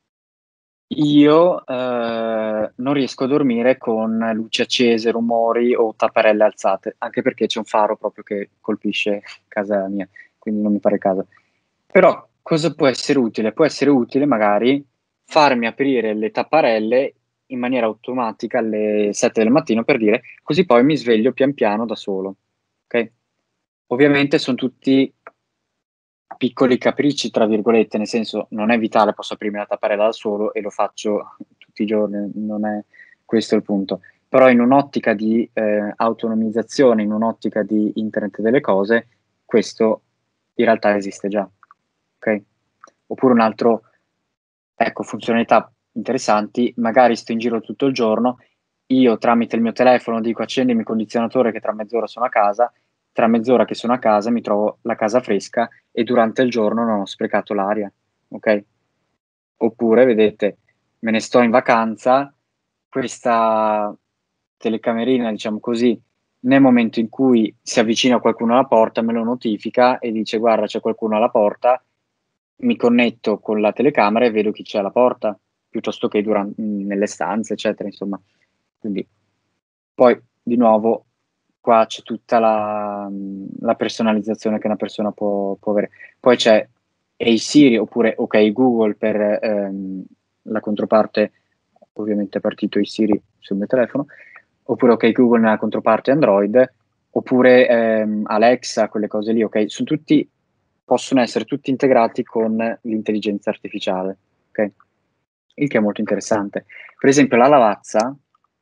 io eh, non riesco a dormire con luci accese, rumori o tapparelle alzate, anche perché c'è un faro proprio che colpisce casa mia, quindi non mi pare il caso. Però cosa può essere utile? Può essere utile magari farmi aprire le tapparelle in maniera automatica alle sette del mattino, per dire, così poi mi sveglio pian piano da solo. Ok? Ovviamente sono tutti piccoli capricci, tra virgolette, nel senso non è vitale, posso aprirmi la tapparella da solo e lo faccio tutti i giorni, non è questo il punto. Però in un'ottica di eh, autonomizzazione, in un'ottica di internet delle cose, questo in realtà esiste già. Ok? Oppure un altro, ecco, funzionalità interessanti, magari sto in giro tutto il giorno, io tramite il mio telefono dico accendimi il condizionatore che tra mezz'ora sono a casa, tra mezz'ora che sono a casa mi trovo la casa fresca e durante il giorno non ho sprecato l'aria, ok? Oppure, vedete, me ne sto in vacanza, questa telecamerina, diciamo così, nel momento in cui si avvicina qualcuno alla porta, me lo notifica e dice guarda c'è qualcuno alla porta, mi connetto con la telecamera e vedo chi c'è alla porta, piuttosto che durante, nelle stanze, eccetera, insomma. Quindi, poi, di nuovo, qua c'è tutta la, la personalizzazione che una persona può, può avere. Poi c'è Hey Siri oppure Ok Google per ehm, la controparte, ovviamente è partito Hey Siri sul mio telefono, oppure Ok Google nella controparte Android, oppure ehm, Alexa, quelle cose lì, ok? Sono tutti, possono essere tutti integrati con l'intelligenza artificiale, ok? Il che è molto interessante. Per esempio la lavazza,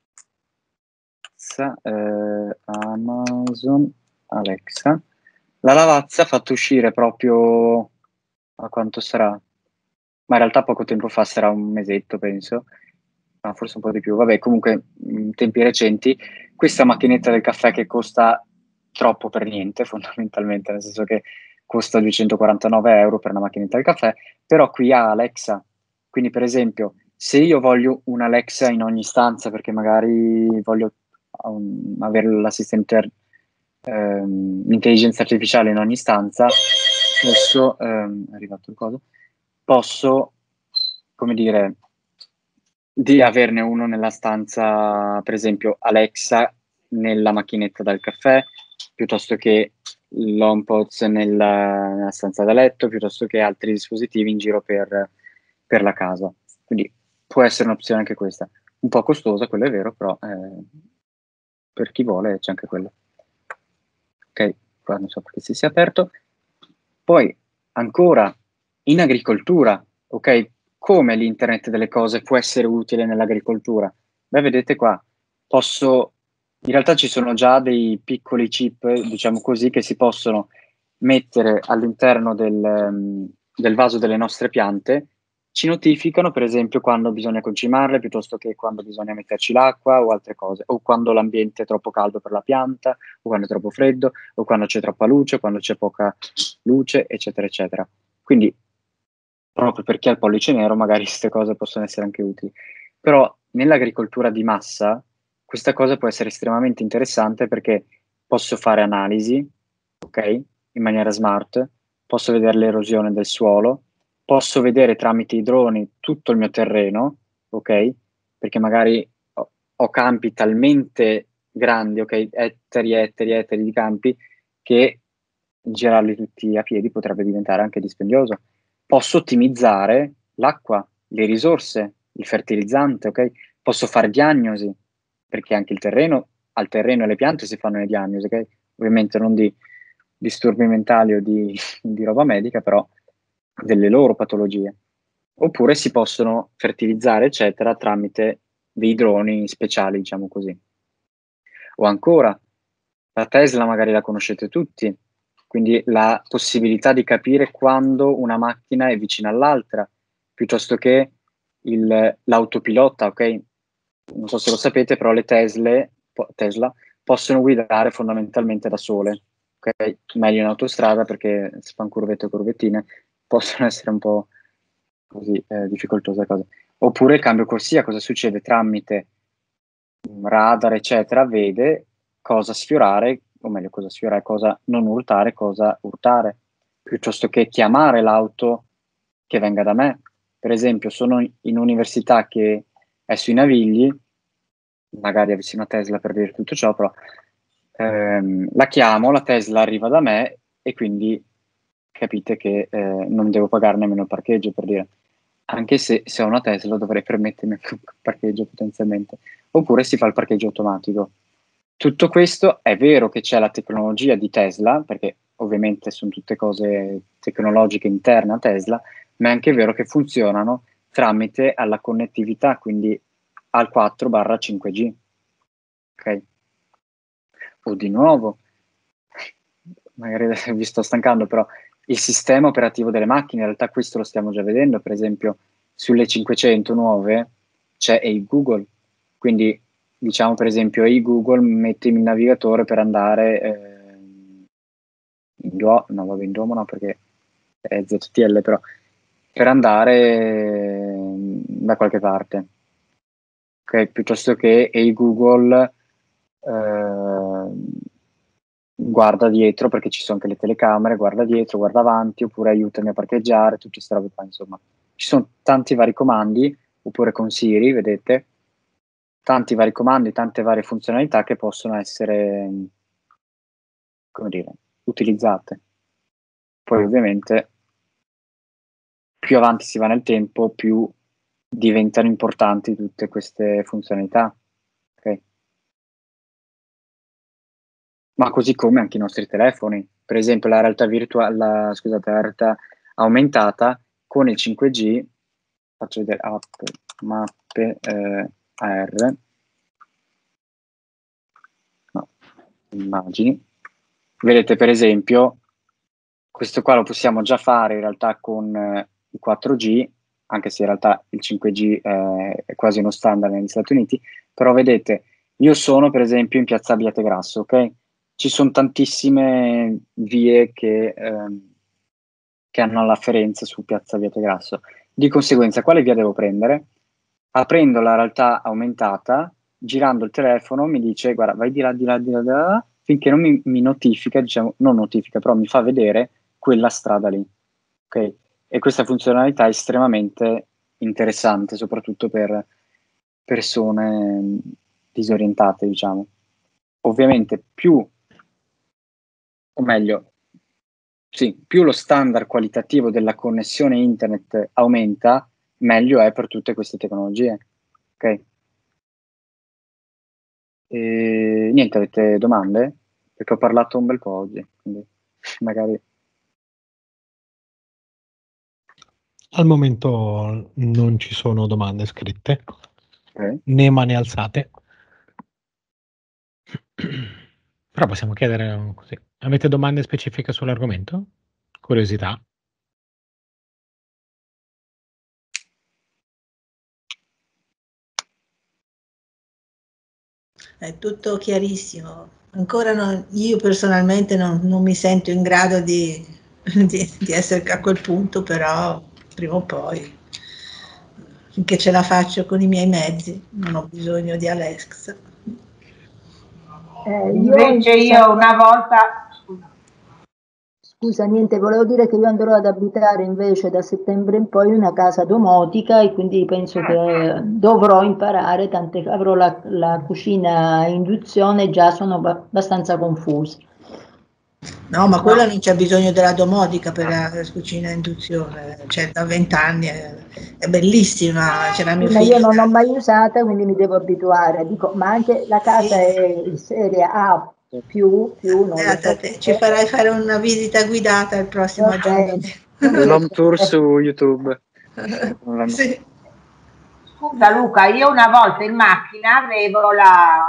eh, Amazon Alexa, la lavazza ha fatto uscire proprio, a quanto sarà? Ma in realtà poco tempo fa, sarà un mesetto penso, ma forse un po' di più, vabbè comunque in tempi recenti, questa macchinetta del caffè che costa troppo per niente fondamentalmente, nel senso che costa duecentoquarantanove euro per una macchinetta del caffè, però qui ha Alexa, quindi per esempio se io voglio un Alexa in ogni stanza perché magari voglio um, avere l'assistente ehm, l'intelligenza artificiale in ogni stanza, posso, ehm, è arrivato il coso, posso, come dire, di averne uno nella stanza, per esempio Alexa nella macchinetta del caffè, piuttosto che l'HomePods nella, nella stanza da letto, piuttosto che altri dispositivi in giro per, per la casa. Quindi può essere un'opzione anche questa. Un po' costosa, quello è vero, però eh, per chi vuole c'è anche quello. Ok, qua non so perché si sia aperto. Poi, ancora, in agricoltura, ok? Come l'internet delle cose può essere utile nell'agricoltura? Beh, vedete qua, posso... In realtà ci sono già dei piccoli chip, diciamo così, che si possono mettere all'interno del, um, del vaso delle nostre piante, ci notificano per esempio quando bisogna concimarle, piuttosto che quando bisogna metterci l'acqua o altre cose, o quando l'ambiente è troppo caldo per la pianta, o quando è troppo freddo, o quando c'è troppa luce, o quando c'è poca luce, eccetera, eccetera. Quindi, proprio per chi ha il pollice nero, magari queste cose possono essere anche utili. Però nell'agricoltura di massa, questa cosa può essere estremamente interessante perché posso fare analisi, ok? In maniera smart, posso vedere l'erosione del suolo, posso vedere tramite i droni tutto il mio terreno, ok? Perché magari ho, ho campi talmente grandi, ok? Ettari, ettari, ettari di campi, che girarli tutti a piedi potrebbe diventare anche dispendioso. Posso ottimizzare l'acqua, le risorse, il fertilizzante, ok? Posso fare diagnosi, perché anche il terreno, al terreno e alle piante si fanno le diagnosi, ok? Ovviamente non di disturbi mentali o di, di roba medica, però delle loro patologie. Oppure si possono fertilizzare, eccetera, tramite dei droni speciali, diciamo così. O ancora, la Tesla magari la conoscete tutti, quindi la possibilità di capire quando una macchina è vicina all'altra, piuttosto che il, l'autopilota, ok? Non so se lo sapete, però le Tesle, po- Tesla possono guidare fondamentalmente da sole, ok? Meglio in autostrada perché si fanno curvette o curvettine, possono essere un po' così eh, difficoltose le cose. Oppure il cambio corsia, cosa succede? Tramite radar, eccetera, vede cosa sfiorare, o meglio cosa sfiorare, cosa non urtare, cosa urtare, piuttosto che chiamare l'auto che venga da me. Per esempio, sono in università che è sui Navigli, magari avessi una Tesla per dire tutto ciò, però ehm, la chiamo, la Tesla arriva da me e quindi capite che eh, non devo pagare nemmeno il parcheggio, per dire. Anche se se ho una Tesla dovrei permettermi anche un parcheggio potenzialmente. Oppure si fa il parcheggio automatico. Tutto questo è vero che c'è la tecnologia di Tesla, perché ovviamente sono tutte cose tecnologiche interne a Tesla, ma è anche vero che funzionano tramite alla connettività, quindi al quattro barra cinque G. Ok? O di nuovo, magari adesso vi sto stancando, però il sistema operativo delle macchine, in realtà questo lo stiamo già vedendo, per esempio sulle cinquecento nuove c'è Hey Google, quindi diciamo per esempio Hey Google, mettimi il navigatore per andare eh, in Duomo, no vabbè in Duomo no perché è Z T L, però per andare eh, da qualche parte, ok? Piuttosto che Hey Google eh, guarda dietro, perché ci sono anche le telecamere, guarda dietro, guarda avanti, oppure aiutami a parcheggiare, tutte queste robe qua, insomma. Ci sono tanti vari comandi, oppure con Siri, vedete, tanti vari comandi, tante varie funzionalità che possono essere, come dire, utilizzate. Poi ovviamente più avanti si va nel tempo, più diventano importanti tutte queste funzionalità, ok? Ma così come anche i nostri telefoni, per esempio la realtà virtuale, la, scusate, la realtà aumentata con il cinque G, faccio vedere app, mappe eh, A R, no, immagini, vedete per esempio, questo qua lo possiamo già fare in realtà con eh, il quattro G, anche se in realtà il cinque G eh, è quasi uno standard negli Stati Uniti, però vedete, io sono per esempio in piazza Abbiategrasso, ok? Ci sono tantissime vie che, ehm, che hanno l'afferenza su piazza Abbiategrasso. Di conseguenza, quale via devo prendere? Aprendo la realtà aumentata, girando il telefono, mi dice, guarda, vai di là, di là, di là, di là, finché non mi, mi notifica, diciamo, non notifica, però mi fa vedere quella strada lì. Ok? E questa funzionalità è estremamente interessante, soprattutto per persone disorientate, diciamo. Ovviamente più, o meglio, sì, più lo standard qualitativo della connessione internet aumenta, meglio è per tutte queste tecnologie. Ok? E niente, avete domande? Perché ho parlato un bel po' oggi, quindi magari... Al momento non ci sono domande scritte, Okay. né mani alzate. Però possiamo chiedere così. Avete domande specifiche sull'argomento? Curiosità? È tutto chiarissimo. Ancora non, io personalmente non, non mi sento in grado di, di, di essere a quel punto, però prima o poi, finché ce la faccio con i miei mezzi, non ho bisogno di Alexa. Eh, Invece io, io una volta... Scusa, niente, volevo dire che io andrò ad abitare invece da settembre in poi una casa domotica e quindi penso che dovrò imparare, tant'è che avrò la, la cucina a induzione, già sono abbastanza confusa. No, ma quella non c'è bisogno della domotica per la cucina a induzione, cioè da vent'anni è, è bellissima, c'era mio Sì, ma figlio. io non l'ho mai usata, quindi mi devo abituare. Dico, ma anche la casa Sì. è in serie A più, più non lo so. Te, ci farai fare una visita guidata il prossimo Okay. aggiornamento. L'home tour su YouTube. Sì. Scusa Luca, io una volta in macchina avevo la...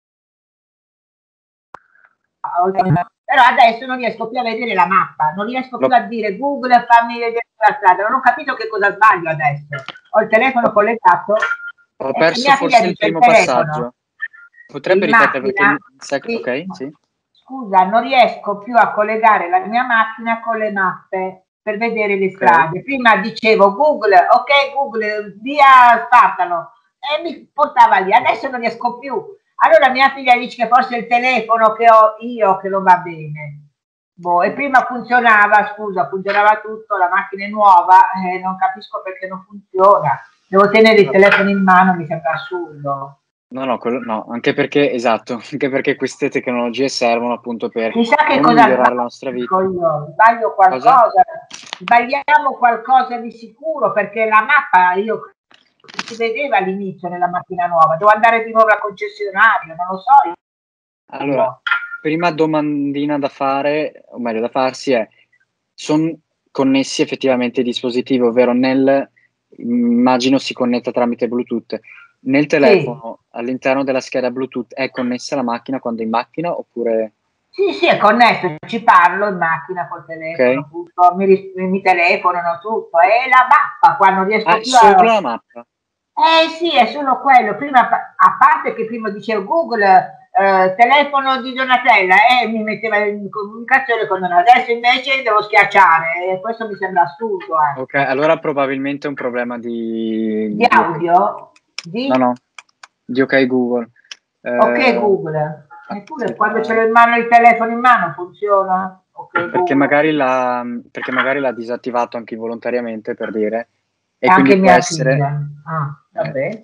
però adesso non riesco più a vedere la mappa, non riesco più a dire Google fammi vedere la strada, non ho capito che cosa sbaglio adesso. Ho il telefono collegato. Ho perso forse il primo passaggio. Potrebbe ripetere perché... Sì. Ok, sì. Scusa, non riesco più a collegare la mia macchina con le mappe per vedere le strade. Okay. Prima dicevo Google, ok Google, via Spartano, e mi portava lì, adesso non riesco più. Allora mia figlia dice che forse è il telefono che ho io che non va bene. Boh, e prima funzionava, scusa, funzionava tutto, la macchina è nuova, eh, non capisco perché non funziona. Devo tenere il telefono in mano, mi sembra assurdo. No, no, quello, no, anche perché, esatto, anche perché queste tecnologie servono appunto per Chissà che non cosa migliorare la nostra vita. Io, sbaglio qualcosa, cosa? Sbagliamo qualcosa di sicuro, perché la mappa io si vedeva all'inizio nella macchina nuova, devo andare di nuovo al concessionario, non lo so. Allora, no. Prima domandina da fare, o meglio da farsi è, sono connessi effettivamente i dispositivi, ovvero nel, immagino si connetta tramite Bluetooth, nel telefono, sì. All'interno della scheda Bluetooth è connessa la macchina quando è in macchina oppure... Sì, sì, è connesso, ci parlo in macchina col telefono, okay. Tutto, mi, mi telefonano tutto, è la mappa qua, non riesco ah, più a... solo a... la mappa? Eh sì, è solo quello, prima, a parte che prima dicevo Google, eh, telefono di Donatella, e eh, mi metteva in comunicazione con Donatella, adesso invece devo schiacciare, e questo mi sembra assurdo. Eh. Ok, allora probabilmente è un problema di... Di audio? Di... No, no, di Ok Google. Eh, ok Google. Eppure quando ce l'ho in mano il telefono in mano funziona? Okay, perché, magari l'ha, perché magari l'ha disattivato anche involontariamente, per dire. E, e quindi anche può mia essere... figlia. Ah, vabbè.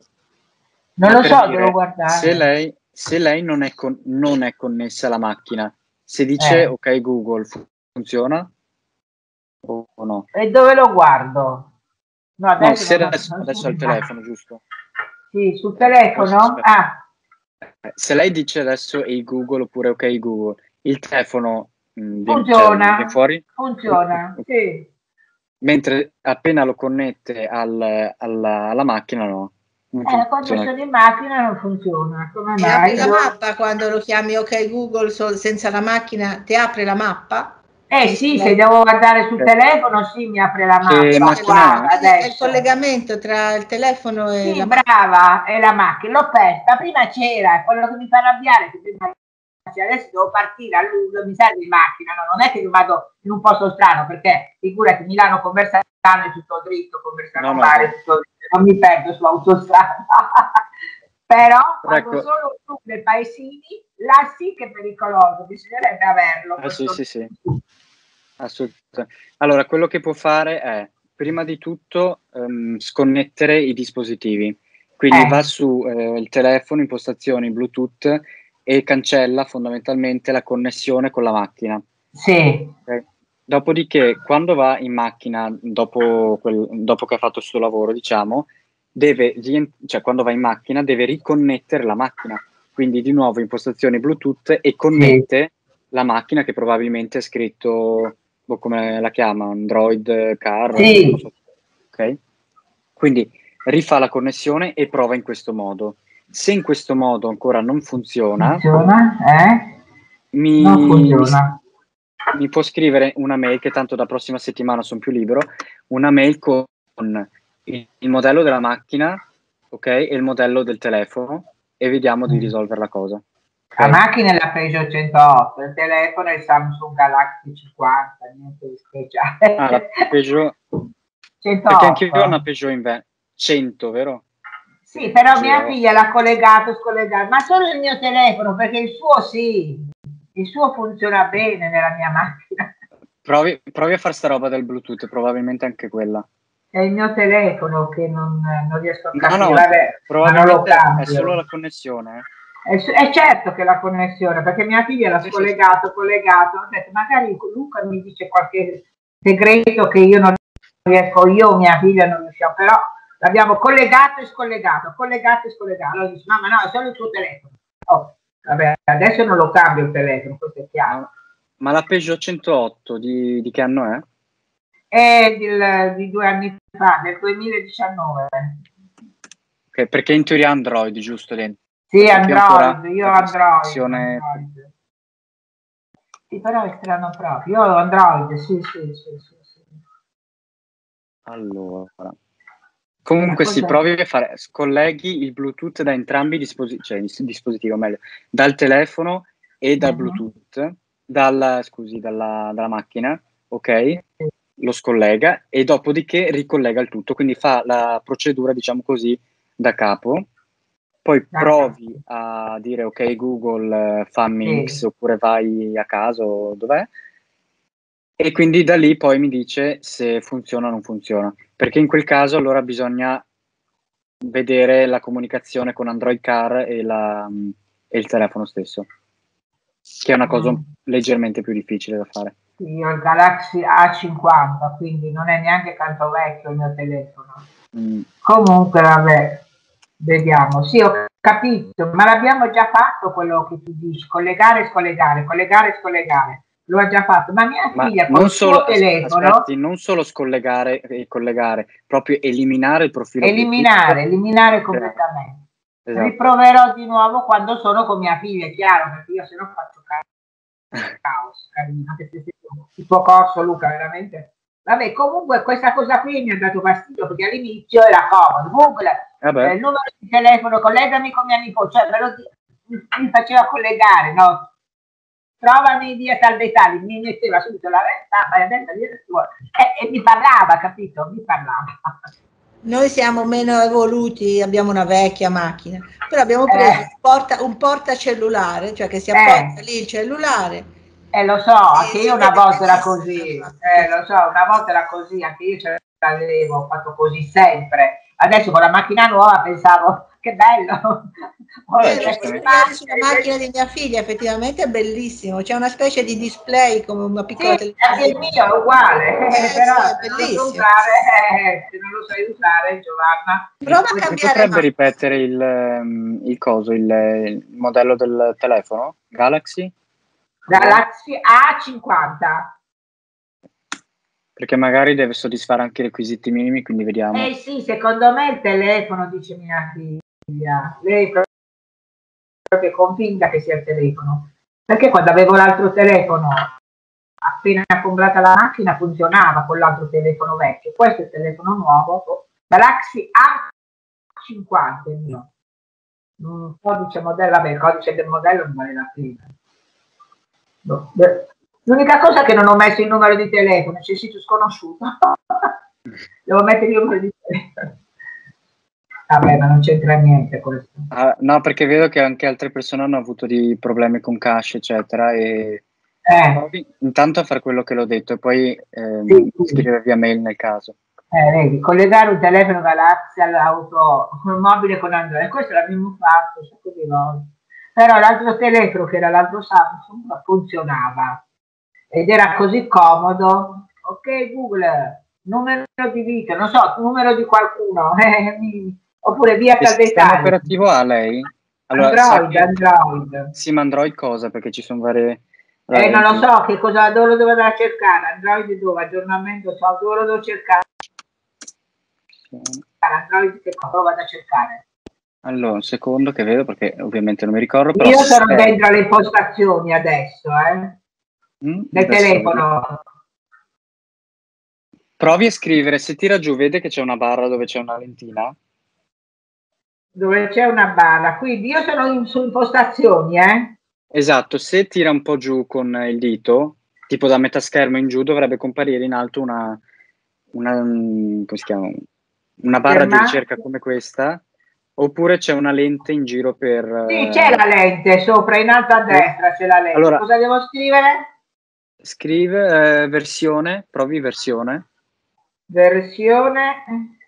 Non lo so, dire, devo guardare. Se lei, se lei non, è con, non è connessa alla macchina, se dice eh. ok Google, funziona o no? E dove lo guardo? No, adesso, no, se adesso, adesso al telefono, giusto? Sì, sul telefono? Ah. Se lei dice adesso hey Google oppure ok Google, il telefono mh, funziona, viene, viene fuori? Funziona, sì. Mentre appena lo connette al, alla, alla macchina no. Eh, quando sono in macchina non funziona. Come e mai? apri la mappa quando lo chiami ok Google so, senza la macchina, ti apre la mappa? Eh sì, se devo guardare sul telefono sì, mi apre la mappa. Che macchina è? È il collegamento tra il telefono e sì, la brava, e la macchina. L'ho persa, prima c'era, quello che mi fa arrabbiare, che prima adesso devo partire a luglio, mi serve in macchina, no? Non è che vado in un posto strano, perché figurati Milano Conversano è tutto dritto, Conversano no, mare, no. Tutto dritto, non mi perdo su autostrada. Però quando ecco. Sono su nei paesini, là sì che è pericoloso, bisognerebbe averlo. Ah, sì, sì, sì. Assolutamente. Allora, quello che può fare è, prima di tutto, um, sconnettere i dispositivi. Quindi eh. va su eh, il telefono, impostazioni, Bluetooth, e cancella fondamentalmente la connessione con la macchina. Sì. Okay? Dopodiché, quando va in macchina, dopo, quel, dopo che ha fatto il suo lavoro, diciamo, deve, cioè quando va in macchina, deve riconnettere la macchina. Quindi di nuovo impostazioni Bluetooth e connette sì. la macchina, che probabilmente è scritto, boh, come la chiama, Android Car. Sì. Non so. Ok? Quindi rifà la connessione e prova in questo modo. Se in questo modo ancora non funziona, funziona eh? mi, non funziona. Mi, mi può scrivere una mail, che tanto da prossima settimana sono più libero, una mail con il, il modello della macchina, ok, e il modello del telefono, e vediamo di risolvere la cosa. Okay? La macchina è la Peugeot centootto, il telefono è il Samsung Galaxy cinquanta, niente di speciale. Ah, la Peugeot centootto. Perché anche io ho una Peugeot in cento, vero? Sì, però mia figlia l'ha collegato, scollegato, ma solo il mio telefono, perché il suo sì, il suo funziona bene nella mia macchina. Provi, provi a fare sta roba del Bluetooth, probabilmente anche quella. È il mio telefono che non, non riesco a capire, no, no, vabbè, probabilmente ma non lo cambio. È solo la connessione. È, è certo che la connessione, perché mia figlia l'ha sì, scollegato, sì. collegato, ho detto magari Luca mi dice qualche segreto che io non riesco, io o mia figlia non riusciamo, però l'abbiamo collegato e scollegato, collegato e scollegato. Allora dice, mamma no, è solo il tuo telefono. Oh, vabbè, adesso non lo cambio il telefono, questo è chiaro. Ma la Peugeot centootto di, di che anno è? È di, di due anni fa, del duemiladiciannove. Ok, perché in teoria Android, giusto? Dentro. Sì, Android, io Android, Android. Sì, però è strano proprio. Io ho Android, sì, sì, sì, sì, sì. Allora. Comunque si provi a fare, scolleghi il Bluetooth da entrambi i dispositivi, cioè il dispositivo, meglio, dal telefono e dal uh-huh. Bluetooth, dal, scusi, dalla, dalla macchina, ok? Sì. Lo scollega e dopodiché ricollega il tutto, quindi fa la procedura, diciamo così, da capo. Poi provi a dire ok Google, fammi sì. X, oppure vai a caso, dov'è? E quindi da lì poi mi dice se funziona o non funziona, perché in quel caso allora bisogna vedere la comunicazione con Android Car e, la, e il telefono stesso, che è una cosa mm. leggermente più difficile da fare. Io ho il Galaxy A cinquanta, quindi non è neanche tanto vecchio il mio telefono. Mm. Comunque vabbè, vediamo. Sì, ho capito, ma l'abbiamo già fatto quello che tu dici, collegare e scollegare, collegare e scollegare. Lo ha già fatto, ma mia ma figlia non col solo, suo telefono... Aspetti, non solo scollegare e collegare, proprio eliminare il profilo Eliminare, Bluetooth. eliminare completamente. Esatto. Riproverò di nuovo quando sono con mia figlia, è chiaro, perché io se no faccio caos, carino, il tuo corso Luca, veramente. Vabbè, comunque questa cosa qui mi ha dato fastidio, perché all'inizio era comodo, Google, eh, il numero di telefono, collegami con mia nipote, cioè me lo, mi, mi faceva collegare, no? Trovami via tal dei tali, mi metteva subito la retta, vai a destra, via e, e mi parlava, capito? Mi parlava. Noi siamo meno evoluti, abbiamo una vecchia macchina, però abbiamo preso eh. un, porta, un portacellulare, cioè che si apposta eh. lì il cellulare. Eh lo so, anche io una volta era così, eh, lo so, una volta era così, anche io ce l'avevo, ho fatto così sempre. Adesso con la macchina nuova pensavo, che bello. Eh, sulla macchina di mia figlia effettivamente è bellissimo, c'è una specie di display come una piccola sì, televisione. Il mio è uguale, eh, però sì, è bellissimo. Se non, usare, eh, se non lo sai usare, Giovanna. Prova a cambiare. Potrebbe ripetere il, il coso, il, il modello del telefono? Galaxy? Galaxy A cinquanta. Perché magari deve soddisfare anche i requisiti minimi, quindi vediamo. Eh sì, secondo me il telefono, dice mia figlia, lei è proprio convinta che sia il telefono, perché quando avevo l'altro telefono, appena comprata la macchina, funzionava con l'altro telefono vecchio. Questo è il telefono nuovo, Galaxy A cinquanta il mio. Un codice modello, vabbè, il codice del modello non vale la pena. No. L'unica cosa è che non ho messo il numero di telefono, c'è il sito sconosciuto. Devo mettere il numero di telefono. Vabbè, ma non c'entra niente questo. Ah, no, perché vedo che anche altre persone hanno avuto dei problemi con cache, eccetera, e eh. provi intanto a fare quello che l'ho detto e poi ehm, sì, sì. scrivere via mail nel caso. Eh, vedi, collegare un telefono Galaxy all'auto un mobile con Android, questo l'abbiamo fatto un sacco di volte. Però l'altro telefono, che era l'altro Samsung, funzionava. ed era così comodo. Ok Google, numero di vita, non so, numero di qualcuno, eh, mi, oppure via Che sistema Caldettari. operativo ha lei? Allora, Android, che... Android. Sì, ma Android cosa? Perché ci sono varie... Eh, non lo so, che cosa, dove lo devo andare a cercare? Android dove? Aggiornamento, so, dove lo devo cercare? Android che cosa lo vado a cercare? Allora, un secondo che vedo, perché ovviamente non mi ricordo. Però io sono sistema... dentro alle impostazioni adesso, eh? Mm, Nel telefono. Vedo. Provi a scrivere, se tira giù, vede che c'è una barra dove c'è una lentina? Dove c'è una barra, quindi io sono in, su impostazioni, eh? Esatto, se tira un po' giù con il dito, tipo da metà schermo in giù, dovrebbe comparire in alto una, una, come si chiama? Una barra Ferma. di ricerca come questa, oppure c'è una lente in giro per... Sì, c'è la lente sopra, in alto a destra c'è la lente. Allora, cosa devo scrivere? Scrive eh, versione, provi versione. Versione...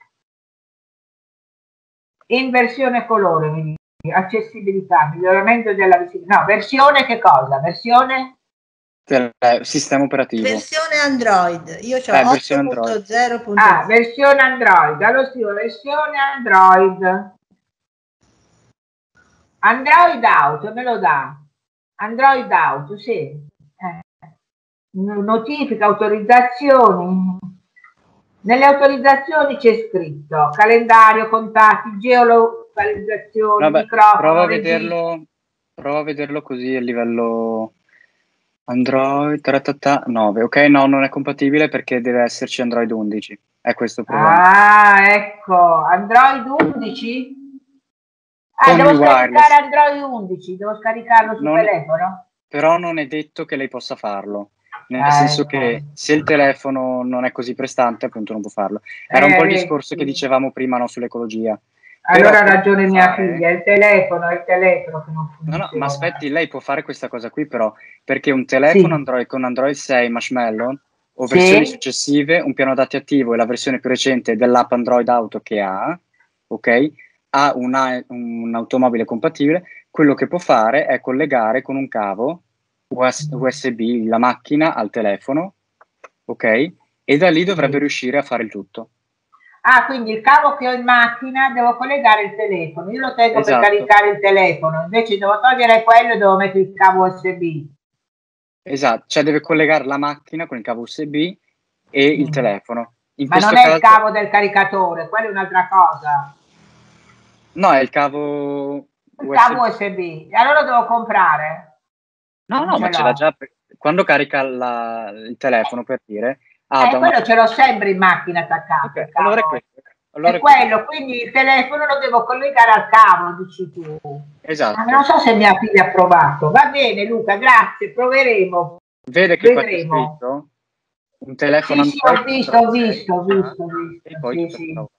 Inversione colore, mi dici. Accessibilità, miglioramento della visibilità. No, versione che cosa? Versione? Eh, sistema operativo. Versione Android. Io ho eh, otto punto zero punto zero. Ah, versione Android. Allora scrivo versione Android. Android Auto, me lo dà. Android Auto, sì. Eh. Notifica, autorizzazioni. Nelle autorizzazioni c'è scritto calendario, contatti, geolocalizzazione, Vabbè, microfono. Prova a, vederlo, prova a vederlo così a livello Android nove. Ok, no, non è compatibile perché deve esserci Android undici. È questo il problema. Ah, ecco, Android undici? Ah, Con devo il scaricare wireless. Android undici, devo scaricarlo sul non telefono? Però non è detto che lei possa farlo. Nel ah, senso ecco. che se il telefono non è così prestante, appunto non può farlo. Era eh, un po' il discorso sì. che dicevamo prima, no, sull'ecologia. Allora ha ragione mia fare... figlia, il telefono, è il telefono che non funziona. No, no, ma aspetti, lei può fare questa cosa qui però, perché un telefono sì. Android con Android sei Marshmallow o versioni sì. successive, un piano dati attivo e la versione più recente dell'app Android Auto che ha, ok, ha una, un'automobile compatibile, quello che può fare è collegare con un cavo U S B la macchina al telefono, ok, e da lì dovrebbe sì. riuscire a fare il tutto. Ah, quindi il cavo che ho in macchina devo collegare il telefono, io lo tengo esatto. per caricare il telefono, invece devo togliere quello e devo mettere il cavo U S B. Esatto, cioè deve collegare la macchina con il cavo U S B e mm. il telefono. In Ma non è caso... il cavo del caricatore, quella è un'altra cosa. No, è il cavo il U S B. Cavo U S B, e allora devo comprare? No, no, ma ce l'ha già, quando carica la... il telefono per dire... Ah, eh, quello una... ce l'ho sempre in macchina attaccato. Okay, allora è questo. Allora è quello, quindi il telefono lo devo collegare al cavo, dici tu. Esatto. Ma non so se mia figlia ha provato. Va bene Luca, grazie, proveremo. Vede che vedremo. Qua c'è scritto un telefono sì, sì, ho visto, ho visto, ho visto, ho visto. E poi sì, sì.